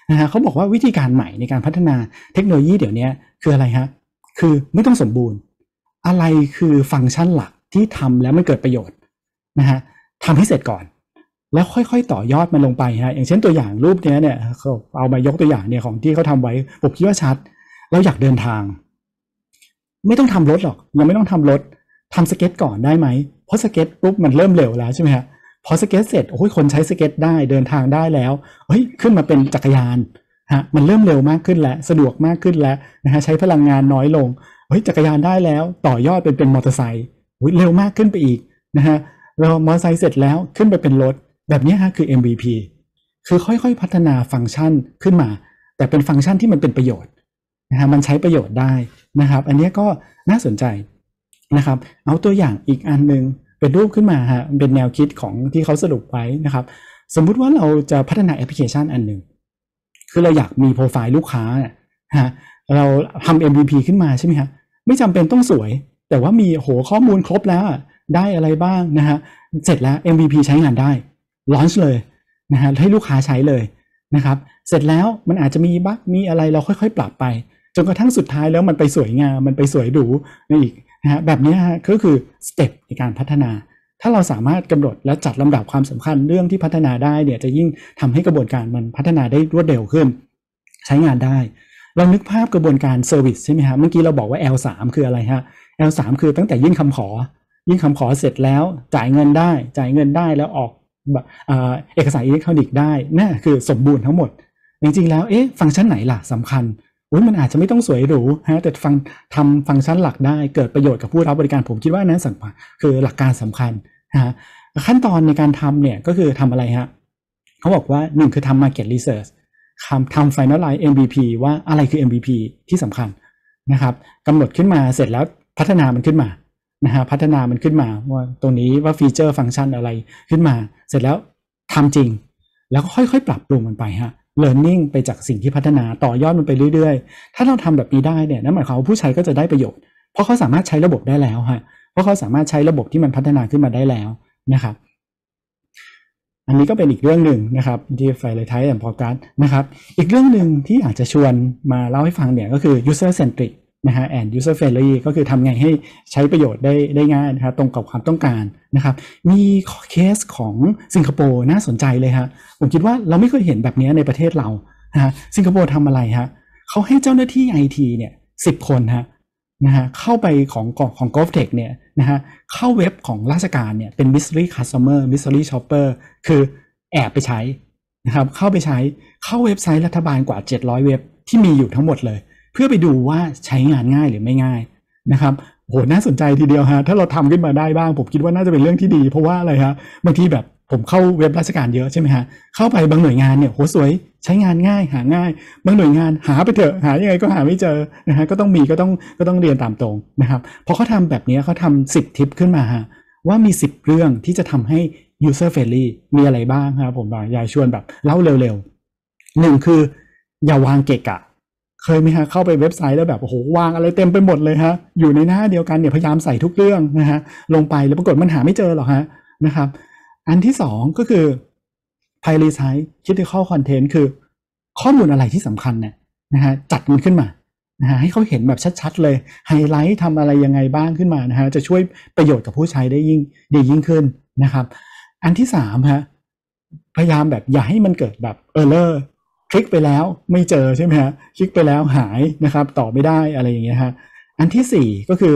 นะฮะเขาบอกว่าวิธีการใหม่ในการพัฒนาเทคโนโลยีเดี๋ยวนี้คืออะไรฮะคือไม่ต้องสมบูรณ์อะไรคือฟังก์ชันหลักที่ทำแล้วมันเกิดประโยชน์นะฮะทำให้เสร็จก่อนแล้วค่อยๆต่อยอดมันลงไปฮะอย่างเช่นตัวอย่างรูปนี้เนี่ยเขาเอามายกตัวอย่างเนี่ยของที่เขาทำไว้ผมคิดว่าชัดเราอยากเดินทางไม่ต้องทำรถหรอกยังไม่ต้องทำรถทำสเก็ตก่อนได้ไหมเพราะสเก็ตปุ๊บมันเริ่มเร็วแล้วใช่ไหมฮะพอสเก็ตเสร็จโอ้ยคนใช้สเก็ตได้เดินทางได้แล้วเฮ้ยขึ้นมาเป็นจักรยานฮะมันเริ่มเร็วมากขึ้นแล้วสะดวกมากขึ้นแล้วนะฮะใช้พลังงานน้อยลงเฮ้ยจักรยานได้แล้วต่อยอดเป็นมอเตอร์ไซค์เร็วมากขึ้นไปอีกนะฮะเรามอเตอร์ไซค์เสร็จแล้วขึ้นไปเป็นรถแบบนี้ฮะคือ MVP คือค่อยๆพัฒนาฟังก์ชันขึ้นมาแต่เป็นฟังก์ชันที่มันเป็นประโยชน์นะฮะมันใช้ประโยชน์ได้นะครับอันนี้ก็น่าสนใจนะครับเอาตัวอย่างอีกอันนึงเป็นรูปขึ้นมาฮะเป็นแนวคิดของที่เขาสรุปไว้นะครับสมมุติว่าเราจะพัฒนาแอปพลิเคชันอันหนึ่งคือเราอยากมีโปรไฟล์ลูกค้าฮะเราทำ MVP ขึ้นมาใช่ไหมฮะไม่จำเป็นต้องสวยแต่ว่ามีข้อมูลครบแล้วได้อะไรบ้างนะฮะเสร็จแล้ว MVP ใช้งานได้ลอนช์เลยนะฮะให้ลูกค้าใช้เลยนะครับเสร็จแล้วมันอาจจะมีบั๊กมีอะไรเราค่อยๆปรับไปจนกระทั่งสุดท้ายแล้วมันไปสวยงามมันไปสวยหรูอีกนะฮะแบบนี้ฮะก็คือสเต็ปในการพัฒนาถ้าเราสามารถกำหนดและจัดลำดับความสำคัญเรื่องที่พัฒนาได้เนี่ยจะยิ่งทำให้กระบวนการมันพัฒนาได้รวดเร็วขึ้นใช้งานได้เรานึกภาพกระบวนการเซอร์วิสใช่ไหมฮะเมื่อกี้เราบอกว่า L3 คืออะไรฮะ L3 คือตั้งแต่ยื่นคำขอเสร็จแล้วจ่ายเงินได้แล้วออกเอกสารอิเล็กทรอนิกส์ได้นั่นคือสมบูรณ์ทั้งหมดจริงๆแล้วฟังก์ชันไหนล่ะสำคัญมันอาจจะไม่ต้องสวยหรูฮะแต่ทำฟังก์ชันหลักได้เกิดประโยชน์กับผู้รับบริการผมคิดว่านั้นสำคัญคือหลักการสำคัญฮะขั้นตอนในการทำเนี่ยก็คือทำอะไรฮะเขาบอกว่า1คือทำ market research ทำ finalize MVP ว่าอะไรคือ MVP ที่สำคัญนะครับกำหนดขึ้นมาเสร็จแล้วพัฒนามันขึ้นมานะฮะพัฒนามันขึ้นมาว่าตรงนี้ว่าฟีเจอร์ฟังก์ชันอะไรขึ้นมาเสร็จแล้วทำจริงแล้วก็ค่อยๆปรับปรุงมันไปฮะ learning ไปจากสิ่งที่พัฒนาต่อยอดมันไปเรื่อยๆถ้าเราทำแบบนี้ได้เนี่ยนั่นหมายความว่าผู้ใช้ก็จะได้ประโยชน์เพราะเขาสามารถใช้ระบบได้แล้วฮะเพราะเขาสามารถใช้ระบบที่มันพัฒนาขึ้นมาได้แล้วนะครับอันนี้ก็เป็นอีกเรื่องหนึ่งนะครับที่ไฟเลยไทยแอนด์พอดคาสต์นะครับอีกเรื่องหนึ่งที่อาจจะชวนมาเล่าให้ฟังเนี่ยก็คือ user centric นะฮะ and user friendly ก็คือทำไงให้ใช้ประโยชน์ได้ง่ายนะครับตรงกับความต้องการนะครับมีเคสของสิงคโปร์น่าสนใจเลยฮะผมคิดว่าเราไม่เคยเห็นแบบนี้ในประเทศเรานะฮะสิงคโปร์ทำอะไรฮะเขาให้เจ้าหน้าที่ IT เนี่ย10 คนฮะนะฮะเข้าไปของ GovTech เนี่ยนะฮะเข้าเว็บของราชการเนี่ยเป็น mystery customer mystery shopper คือแอบไปใช้นะครับเข้าไปใช้เข้าเว็บไซต์รัฐบาลกว่า700เว็บที่มีอยู่ทั้งหมดเลยเพื่อไปดูว่าใช้งานง่ายหรือไม่ง่ายนะครับโหน่าสนใจทีเดียวฮะถ้าเราทำขึ้นมาได้บ้างผมคิดว่าน่าจะเป็นเรื่องที่ดีเพราะว่าอะไรฮะบางทีแบบผมเข้าเว็บราชการเยอะใช่ไหมฮะเข้าไปบางหน่วยงานเนี่ยโหสวยใช้งานง่ายหาง่ายบางหน่วยงานหาไปเถอะหายังไงก็หาไม่เจอนะฮะก็ต้องเรียนตามตรงนะครับพอเขาทำแบบนี้เขาทำ10 ทิปขึ้นมาฮะว่ามี10เรื่องที่จะทำให้ user friendly มีอะไรบ้างครับผมอยากชวนแบบเล่าเร็วๆ1คืออย่าวางเกะกะเคยไหมฮะเข้าไปเว็บไซต์แล้วแบบโอ้โหวางอะไรเต็มไปหมดเลยฮะอยู่ในหน้าเดียวกันเนี่ยพยายามใส่ทุกเรื่องนะฮะลงไปแล้วปรากฏมันหาไม่เจอหรอกฮะนะครับอันที่2ก็คือ prioritize critical content คือข้อมูลอะไรที่สำคัญเนี่ยนะฮะจัดมันขึ้นมานะฮะให้เขาเห็นแบบชัดๆเลยไฮไลท์ทำอะไรยังไงบ้างขึ้นมานะฮะจะช่วยประโยชน์กับผู้ใช้ได้ยิ่งขึ้นนะครับอันที่3ฮะพยายามแบบอย่าให้มันเกิดแบบerrorคลิกไปแล้วไม่เจอใช่ไหมฮะคลิกไปแล้วหายนะครับต่อไม่ได้อะไรอย่างเงี้ยฮะอันที่4ก็คือ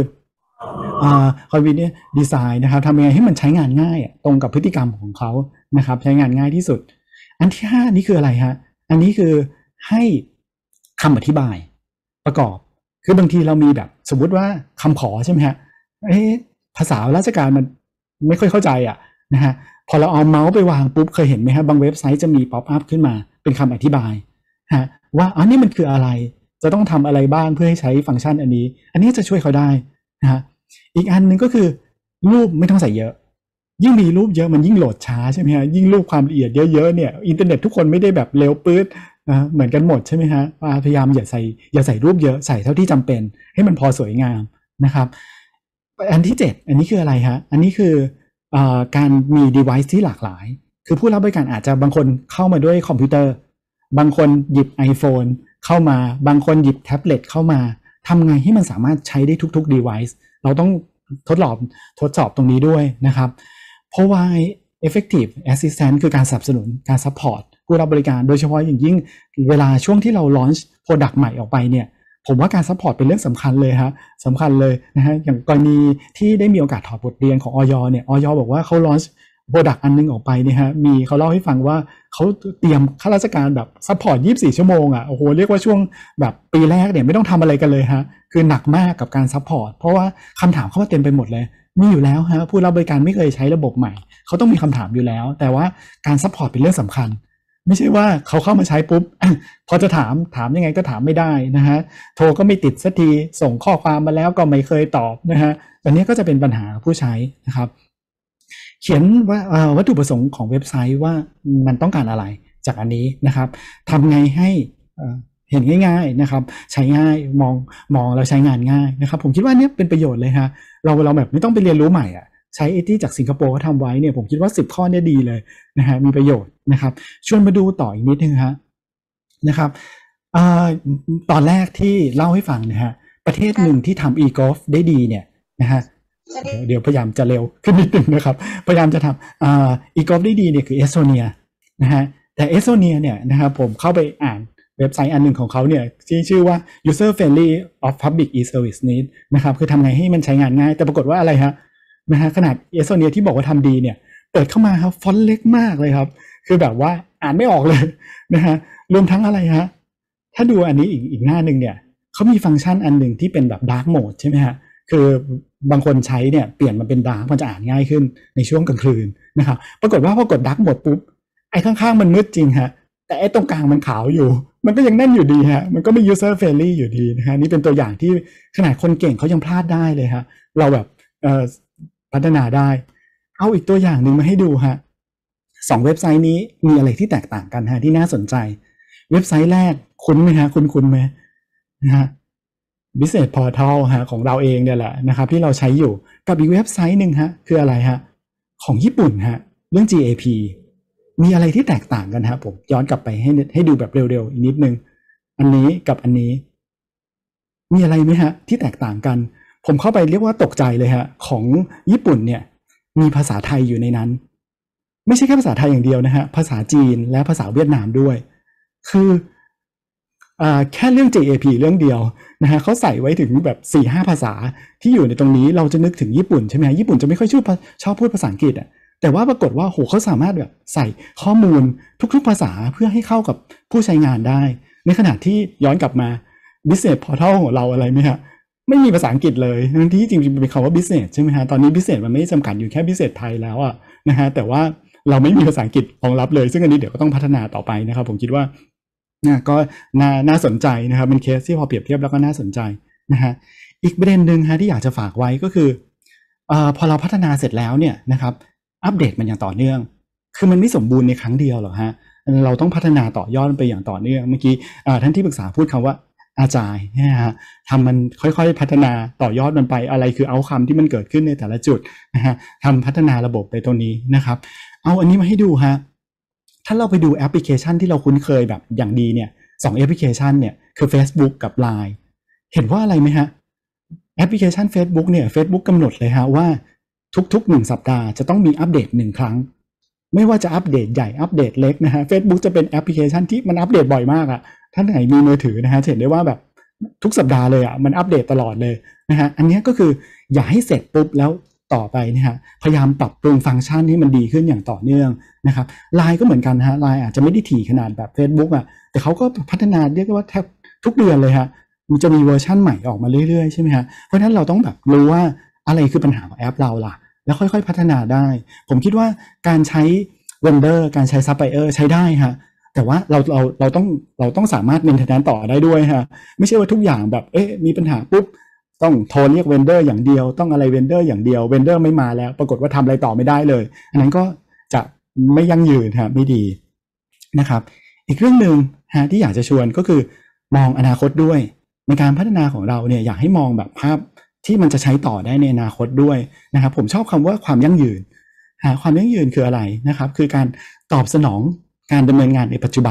convenient design นะครับทำยังไงให้มันใช้งานง่ายตรงกับพฤติกรรมของเขานะครับใช้งานง่ายที่สุดอันที่5นี่คืออะไรฮะอันนี้คือให้คำอธิบายประกอบคือบางทีเรามีแบบสมมุติว่าคำขอใช่ไหมฮะภาษาราชการมันไม่ค่อยเข้าใจนะฮะพอเราเอาเมาส์ไปวางปุ๊บเคยเห็นไหมฮะบางเว็บไซต์จะมีป๊อปอัพขึ้นมาเป็นคำอธิบายฮะว่านี่มันคืออะไรจะต้องทำอะไรบ้างเพื่อให้ใช้ฟังก์ชันอันนี้จะช่วยเขาได้นะฮะอีกอันนึงก็คือรูปไม่ต้องใส่เยอะยิ่งมีรูปเยอะมันยิ่งโหลดช้าใช่ไหมฮะยิ่งรูปความละเอียดเยอะๆเนี่ยอินเทอร์เน็ตทุกคนไม่ได้แบบเร็วปื๊ดเหมือนกันหมดใช่ไหมฮะพยายามอย่าใส่รูปเยอะใส่เท่าที่จำเป็นให้มันพอสวยงามนะครับอันที่7อันนี้คืออะไรฮะอันนี้คือการมี device ที่หลากหลายคือผู้รับบริการอาจจะบางคนเข้ามาด้วยคอมพิวเตอร์บางคนหยิบ iPhone เข้ามาบางคนหยิบแท็บเล็ตเข้ามาทำไงให้มันสามารถใช้ได้ทุกๆ device เราต้องทดสอบตรงนี้ด้วยนะครับเพราะว่า effective assistant คือการสนับสนุนการ support ผู้รับบริการโดยเฉพาะอย่างยิ่งเวลาช่วงที่เรา launch product ใหม่ออกไปเนี่ยผมว่าการ support เป็นเรื่องสำคัญเลยครับสำคัญเลยนะฮะอย่างกรณีที่ได้มีโอกาสถอดบทเรียนของ อย.เนี่ย อย.บอกว่าเขา launch product อันนึงออกไปเนี่ยฮะมีเขาเล่าให้ฟังว่าเขาเตรียมข้าราชการแบบ support 24 ชั่วโมงอ่ะโอ้โหเรียกว่าช่วงแบบปีแรกเนี่ยไม่ต้องทำอะไรกันเลยฮะคือหนักมากกับการ support เพราะว่าคำถามเข้ามาเต็มไปหมดเลยมีอยู่แล้วฮะผู้รับบริการไม่เคยใช้ระบบใหม่เขาต้องมีคำถามอยู่แล้วแต่ว่าการ support เป็นเรื่องสำคัญไม่ใช่ว่าเขาเข้ามาใช้ปุ๊บ พอจะถามยังไงก็ถามไม่ได้นะฮะโทรก็ไม่ติดสักทีส่งข้อความมาแล้วก็ไม่เคยตอบนะฮะอันนี้ก็จะเป็นปัญหาผู้ใช้นะครับเขียนว่าวัตถุประสงค์ของเว็บไซต์ว่ามันต้องการอะไรจากอันนี้นะครับทำไงให้เห็นง่ายๆนะครับใช้ง่ายมองแล้วใช้งานง่ายนะครับผมคิดว่านี้เป็นประโยชน์เลยฮะเราแบบไม่ต้องไปเรียนรู้ใหม่อ่ะใช้ที่จากสิงคโปร์เขาทำไว้เนี่ยผมคิดว่า10ข้อเนี่ยดีเลยนะฮะมีประโยชน์นะครับชวนมาดูต่ออีกนิดนึงฮะนะครับตอนแรกที่เล่าให้ฟังนะฮะประเทศหนึ่งที่ทำ e-golf ได้ดีเนี่ยนะฮะเดี๋ยวพยายามจะเร็วขึ้นนิดนึงนะครับพยายามจะทำe-golf ได้ดีเนี่ยคือเอสโตเนียนะฮะแต่เอสโตเนียเนี่ยนะครับผมเข้าไปอ่านเว็บไซต์อันหนึ่งของเขาเนี่ยที่ชื่อว่า user friendly of public e-service need นะครับคือทำไงให้มันใช้งานง่ายแต่ปรากฏว่าอะไรฮะนะฮะขนาดเอสโตเนียที่บอกว่าทำดีเนี่ยเปิดเข้ามาครับฟอนต์เล็กมากเลยครับคือแบบว่าอ่านไม่ออกเลยนะฮะรวมทั้งอะไรฮะถ้าดูอันนี้อีกหน้าหนึ่งเนี่ยเขามีฟังก์ชันอันหนึ่งที่เป็นแบบ dark mode ใช่ไหมฮะคือบางคนใช้เนี่ยเปลี่ยนมาเป็น dark มันจะอ่านง่ายขึ้นในช่วงกลางคืนนะครับปรากฏว่าพอกด dark mode ปุ๊บไอ้ข้างๆมันมืดจริงฮะแต่ไอ้ตรงกลางมันขาวอยู่มันก็ยังแน่นอยู่ดีฮะมันก็ไม่ user friendly อยู่ดีนะฮะนี่เป็นตัวอย่างที่ขนาดคนเก่งเขายังพลาดได้เลยฮะเราแบบพัฒนาได้เอาอีกตัวอย่างหนึ่งมาให้ดูฮะ2เว็บไซต์นี้มีอะไรที่แตกต่างกันฮะที่น่าสนใจเว็บไซต์แรกคุ้นไหมฮะคุ้นไหมนะฮะ Business Portal ฮะของเราเองเนี่ยแหละนะครับที่เราใช้อยู่กับอีกเว็บไซต์หนึ่งฮะคืออะไรฮะของญี่ปุ่นฮะเรื่อง GAP มีอะไรที่แตกต่างกันฮะผมย้อนกลับไปให้ดูแบบเร็วๆอีกนิดนึงอันนี้กับอันนี้มีอะไรไหมฮะที่แตกต่างกันผมเข้าไปเรียกว่าตกใจเลยฮะของญี่ปุ่นเนี่ยมีภาษาไทยอยู่ในนั้นไม่ใช่แค่ภาษาไทยอย่างเดียวนะฮะภาษาจีนและภาษาเวียดนามด้วยคือแค่เรื่อง JAP เรื่องเดียวนะฮะเขาใส่ไว้ถึงแบบ 4-5 ภาษาที่อยู่ในตรงนี้เราจะนึกถึงญี่ปุ่นใช่ไหมญี่ปุ่นจะไม่ค่อยชอบพูดภาษาอังกฤษอ่ะแต่ว่าปรากฏว่าโหเขาสามารถแบบใส่ข้อมูลทุกๆภาษาเพื่อให้เข้ากับผู้ใช้งานได้ในขณะที่ย้อนกลับมา Business Portal ของเราอะไรไหมฮะไม่มีภาษาอังกฤษเลยทั้งที่จริงๆเป็นคำว่า business ใช่ไหมฮะตอนนี้ business มันไม่ได้จำกัดอยู่แค่ business ไทยแล้วอ่ะนะฮะแต่ว่าเราไม่มีภาษาอังกฤษรองรับเลยซึ่งอันนี้เดี๋ยวก็ต้องพัฒนาต่อไปนะครับผมคิดว่าก็น่าสนใจนะครับเป็นเคสที่พอเปรียบเทียบแล้วก็น่าสนใจนะฮะอีกประเด็นหนึ่งฮะที่อยากจะฝากไว้ก็คือพอเราพัฒนาเสร็จแล้วเนี่ยนะครับอัปเดตมันอย่างต่อเนื่องคือมันไม่สมบูรณ์ในครั้งเดียวหรอกฮะเราต้องพัฒนาต่อยอดไปอย่างต่อเนื่องเมื่อกี้ท่านที่ปรึกษาพูดคำว่าอาจายนะฮะทำมันค่อยๆพัฒนาต่อยอดมันไปอะไรคือเอาคำที่มันเกิดขึ้นในแต่ละจุดนะฮะทำพัฒนาระบบไปตรงนี้นะครับเอาอันนี้มาให้ดูฮะถ้าเราไปดูแอปพลิเคชันที่เราคุ้นเคยแบบอย่างดีเนี่ย2แอปพลิเคชันเนี่ยคือ Facebook กับ LINE เห็นว่าอะไรไหมฮะแอปพลิเคชัน Facebook เนี่ย Facebook กำหนดเลยฮะว่าทุกๆ1สัปดาห์จะต้องมีอัปเดต1ครั้งไม่ว่าจะอัปเดตใหญ่อัปเดตเล็กนะฮะ Facebook จะเป็นแอปพลิเคชันที่มันอัปเดตบ่อยมากอะท่านไหนมีมือถือนะฮะเห็นได้ว่าแบบทุกสัปดาห์เลยอ่ะมันอัปเดตตลอดเลยนะฮะอันนี้ก็คืออย่าให้เสร็จปุ๊บแล้วต่อไปนะฮะพยายามปรับปรุงฟังก์ชันให้มันดีขึ้นอย่างต่อเนื่องนะครับ LINE ก็เหมือนกันฮะ LINE อาจจะไม่ได้ถี่ขนาดแบบ Facebook อ่ะแต่เขาก็พัฒนาเรียกว่าแทบทุกเดือนเลยฮะมันจะมีเวอร์ชั่นใหม่ออกมาเรื่อยๆใช่ไหมฮะเพราะฉะนั้นเราต้องแบบรู้ว่าอะไรคือปัญหาของแอปเราล่ะแล้วค่อยๆพัฒนาได้ผมคิดว่าการใช้เวนเดอร์การใช้ซัพพลายเออร์ใช้ได้ฮะแต่ว่าเราต้องสามารถ maintenance ต่อได้ด้วยฮะไม่ใช่ว่าทุกอย่างแบบมีปัญหาปุ๊บต้องโทรเรียกเวนเดอร์อย่างเดียวต้องอะไรเวนเดอร์อย่างเดียวเวนเดอร์ไม่มาแล้วปรากฏว่าทำอะไรต่อไม่ได้เลยอันนั้นก็จะไม่ยั่งยืนครับไม่ดีนะครับอีกเรื่องนึงฮะที่อยากจะชวนก็คือมองอนาคตด้วยในการพัฒนาของเราเนี่ยอยากให้มองแบบภาพที่มันจะใช้ต่อได้ในอนาคตด้วยนะครับผมชอบคำว่าความยั่งยืนความยั่งยืนคืออะไรนะครับคือการตอบสนองการดำเนินงานในปัจจุบัน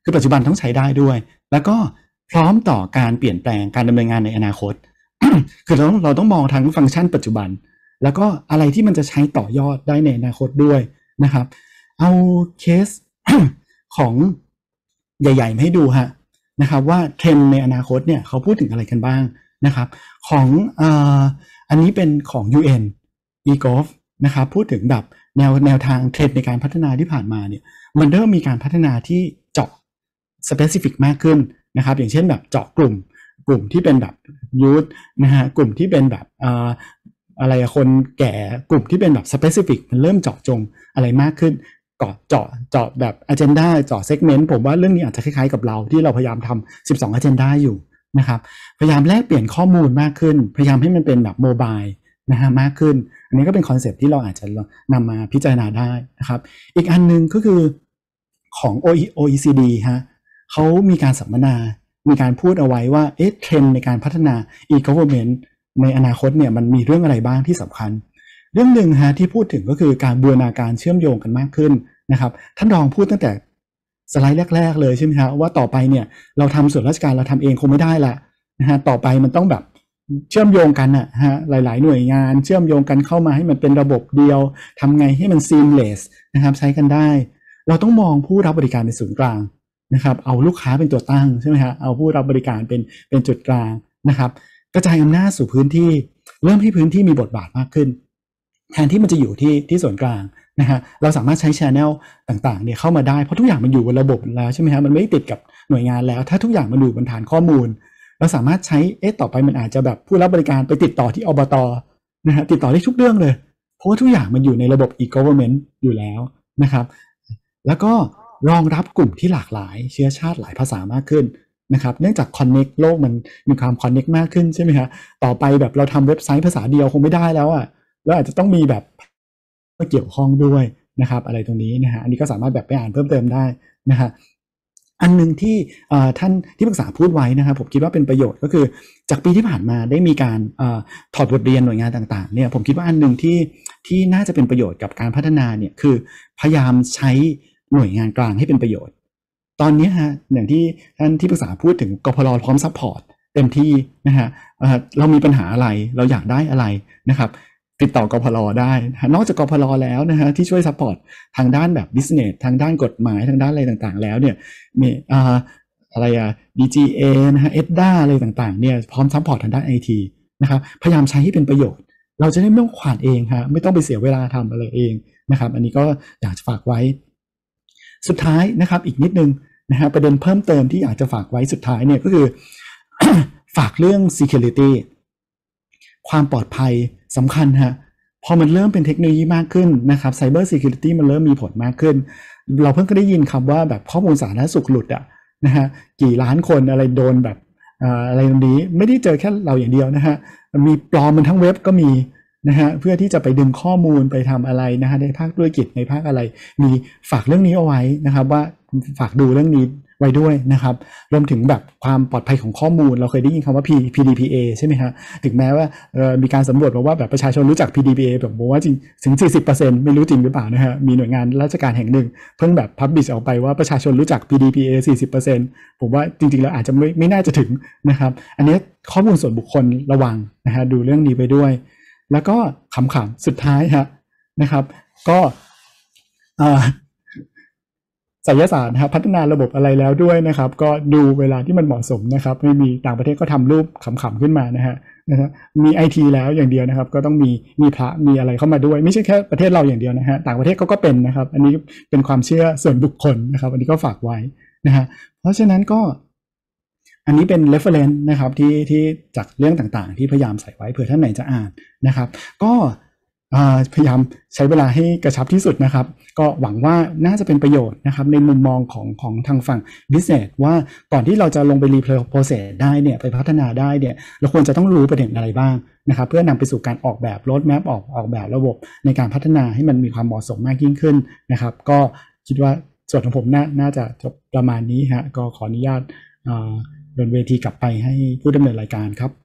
คือปัจจุบันต้องใช้ได้ด้วยแล้วก็พร้อมต่อการเปลี่ยนแปลงการดำเนินงานในอนาคต คือเราต้องมองทั้งฟังก์ชันปัจจุบันแล้วก็อะไรที่มันจะใช้ต่อยอดได้ในอนาคตด้วยนะครับเอาเคส ของใหญ่ๆมาให้ดูฮะนะครับว่าเทรนด์ในอนาคตเนี่ยเขาพูดถึงอะไรกันบ้างนะครับของอันนี้เป็นของ UN eGov นะครับพูดถึงแบบแนวทางเทรนด์ในการพัฒนาที่ผ่านมาเนี่ยมันเริ่มมีการพัฒนาที่เจาะ specific มากขึ้นนะครับอย่างเช่นแบบเจาะกลุ่มที่เป็นแบบยูทนะฮะกลุ่มที่เป็นแบบอะไรคนแก่กลุ่มที่เป็นแบบ specific มันเริ่มเจาะจงอะไรมากขึ้นเจาะแบบ agenda เจาะ segment ผมว่าเรื่องนี้อาจจะคล้ายๆกับเราที่เราพยายามทำ12 agenda อยู่นะครับพยายามแลกเปลี่ยนข้อมูลมากขึ้นพยายามให้มันเป็นแบบโมบายนะฮะมากขึ้นอันนี้ก็เป็นคอนเซปต์ที่เราอาจจะนำมาพิจารณาได้นะครับอีกอันนึงก็คือของ OECD ฮะเขามีการสัมมนามีการพูดเอาไว้ว่าเทรนด์ในการพัฒนา e-government ในอนาคตเนี่ยมันมีเรื่องอะไรบ้างที่สำคัญเรื่องหนึ่งฮะที่พูดถึงก็คือการบูรณาการเชื่อมโยงกันมากขึ้นนะครับท่านรองพูดตั้งแต่สไลด์แรกๆเลยใช่ไหมครับว่าต่อไปเนี่ยเราทำส่วนราชการเราทำเองคงไม่ได้ละนะฮะต่อไปมันต้องแบบเชื่อมโยงกันนะฮะหลายๆหน่วยงานเชื่อมโยงกันเข้ามาให้มันเป็นระบบเดียวทำไงให้มัน seamless นะครับใช้กันได้เราต้องมองผู้รับบริการเป็นศูนย์กลางนะครับเอาลูกค้าเป็นตัวตั้งใช่ไหมฮะเอาผู้รับบริการเป็นจุดกลางนะครับกระจายอำนาจสู่พื้นที่เริ่มที่พื้นที่มีบทบาทมากขึ้นแทนที่มันจะอยู่ที่ส่วนกลางนะฮะเราสามารถใช้ channel ต่างๆเนี่ยเข้ามาได้เพราะทุกอย่างมันอยู่บนระบบแล้วใช่ไหมฮะมันไม่ติดกับหน่วยงานแล้วถ้าทุกอย่างมันอยู่บนฐานข้อมูลเราสามารถใช้ต่อไปมันอาจจะแบบผู้รับบริการไปติดต่อที่อบต.นะฮะติดต่อได้ทุกเรื่องเลยเพราะว่าทุกอย่างมันอยู่ในระบบ e-government อยู่แล้วนะครับแล้วก็รองรับกลุ่มที่หลากหลายเชื้อชาติหลายภาษามากขึ้นนะครับเนื่องจาก connect โลกมันมีความ connect มากขึ้นใช่ไหมฮะต่อไปแบบเราทำเว็บไซต์ภาษาเดียวคงไม่ได้แล้วอ่ะแล้วอาจจะต้องมีแบบเกี่ยวข้องด้วยนะครับอะไรตรงนี้นะฮะอันนี้ก็สามารถแบบไปอ่านเพิ่มเติมได้นะฮะอันนึงที่ท่านที่ปรึกษาพูดไว้นะครับผมคิดว่าเป็นประโยชน์ก็คือจากปีที่ผ่านมาได้มีการถอดบทเรียนหน่วยงานต่างๆเนี่ยผมคิดว่าอันนึงที่น่าจะเป็นประโยชน์กับการพัฒนาเนี่ยคือพยายามใช้หน่วยงานกลางให้เป็นประโยชน์ตอนนี้ฮะอย่างที่ท่านที่ปรึกษาพูดถึงกพล.พร้อมซัพพอร์ตเต็มที่นะฮะเรามีปัญหาอะไรเราอยากได้อะไรนะครับติดต่อกพล.ได้นอกจากกพล.แล้วนะฮะที่ช่วยซัพพอร์ตทางด้านแบบบิสเนสทางด้านกฎหมายทางด้านอะไรต่างๆแล้วเนี่ยมีอะไรDGA นะฮะ EDDA อะไรต่างๆเนี่ยพร้อมซัพพอร์ตทางด้าน IT นะครับพยายามใช้ให้เป็นประโยชน์เราจะได้ไม่ต้องขวานเองฮะไม่ต้องไปเสียเวลาทำอะไรเองนะครับอันนี้ก็อยากจะฝากไว้สุดท้ายนะครับอีกนิดนึงนะฮะประเด็นเพิ่มเติมที่อยากจะฝากไว้สุดท้ายเนี่ยก็คือ ฝากเรื่อง security ความปลอดภัยสำคัญฮะพอมันเริ่มเป็นเทคโนโลยีมากขึ้นนะครับ Cyber Security มันเริ่มมีผลมากขึ้นเราเพิ่งก็ได้ยินคำว่าแบบข้อมูลสาธารณสุขหลุดอะนะฮะกี่ล้านคนอะไรโดนแบบอะไรตรงนี้ไม่ได้เจอแค่เราอย่างเดียวนะฮะมีปลอมมันทั้งเว็บก็มีนะฮะเพื่อที่จะไปดึงข้อมูลไปทำอะไรนะฮะในภาคธุรกิจในภาคอะไรมีฝากเรื่องนี้เอาไว้นะครับว่าฝากดูเรื่องนี้ไว้ด้วยนะครับรวมถึงแบบความปลอดภัยของข้อมูลเราเคยได้ยินคำว่า PDPA ใช่ไหมฮะถึงแม้ว่ามีการสำรวจมาว่าแบบประชาชนรู้จัก PDPA แบบบอกว่าจริงถึง 40% ไม่รู้จริงหรือเปล่านะฮะมีหน่วยงานราชการแห่งหนึ่งเพิ่งแบบพับบิชออกไปว่าประชาชนรู้จัก PDPA 40% ผมว่าจริงๆแล้วอาจจะไม่น่าจะถึงนะครับอันนี้ข้อมูลส่วนบุคคลระวังนะฮะดูเรื่องนี้ไปด้วยแล้วก็ขำๆสุดท้ายฮะนะครับก็ไสยศาสตร์นะครับพัฒนาระบบอะไรแล้วด้วยนะครับก็ดูเวลาที่มันเหมาะสมนะครับไม่มีต่างประเทศก็ทำรูปขำๆขึ้นมานะฮะมี IT แล้วอย่างเดียวนะครับก็ต้องมีพระมีอะไรเข้ามาด้วยไม่ใช่แค่ประเทศเราอย่างเดียวนะฮะต่างประเทศก็เป็นนะครับอันนี้เป็นความเชื่อส่วนบุคคลนะครับอันนี้ก็ฝากไว้นะฮะเพราะฉะนั้นก็อันนี้เป็น reference นะครับที่จากเรื่องต่างๆที่พยายามใส่ไว้เผื่อท่านไหนจะอ่านนะครับก็พยายามใช้เวลาให้กระชับที่สุดนะครับก็หวังว่าน่าจะเป็นประโยชน์นะครับในมุมมองของทางฝั่ง business ว่าก่อนที่เราจะลงไป reprocess ได้เนี่ยไปพัฒนาได้เนี่ยเราควรจะต้องรู้ประเด็นอะไรบ้างนะครับเพื่อนำไปสู่การออกแบบ road map ออกแบบระบบในการพัฒนาให้มันมีความเหมาะสมมากยิ่งขึ้นนะครับก็คิดว่าส่วนของผมน่าจะจบประมาณนี้ฮะก็ขออนุญาตโดนเวทีกลับไปให้ผู้ดำเนินรายการครับ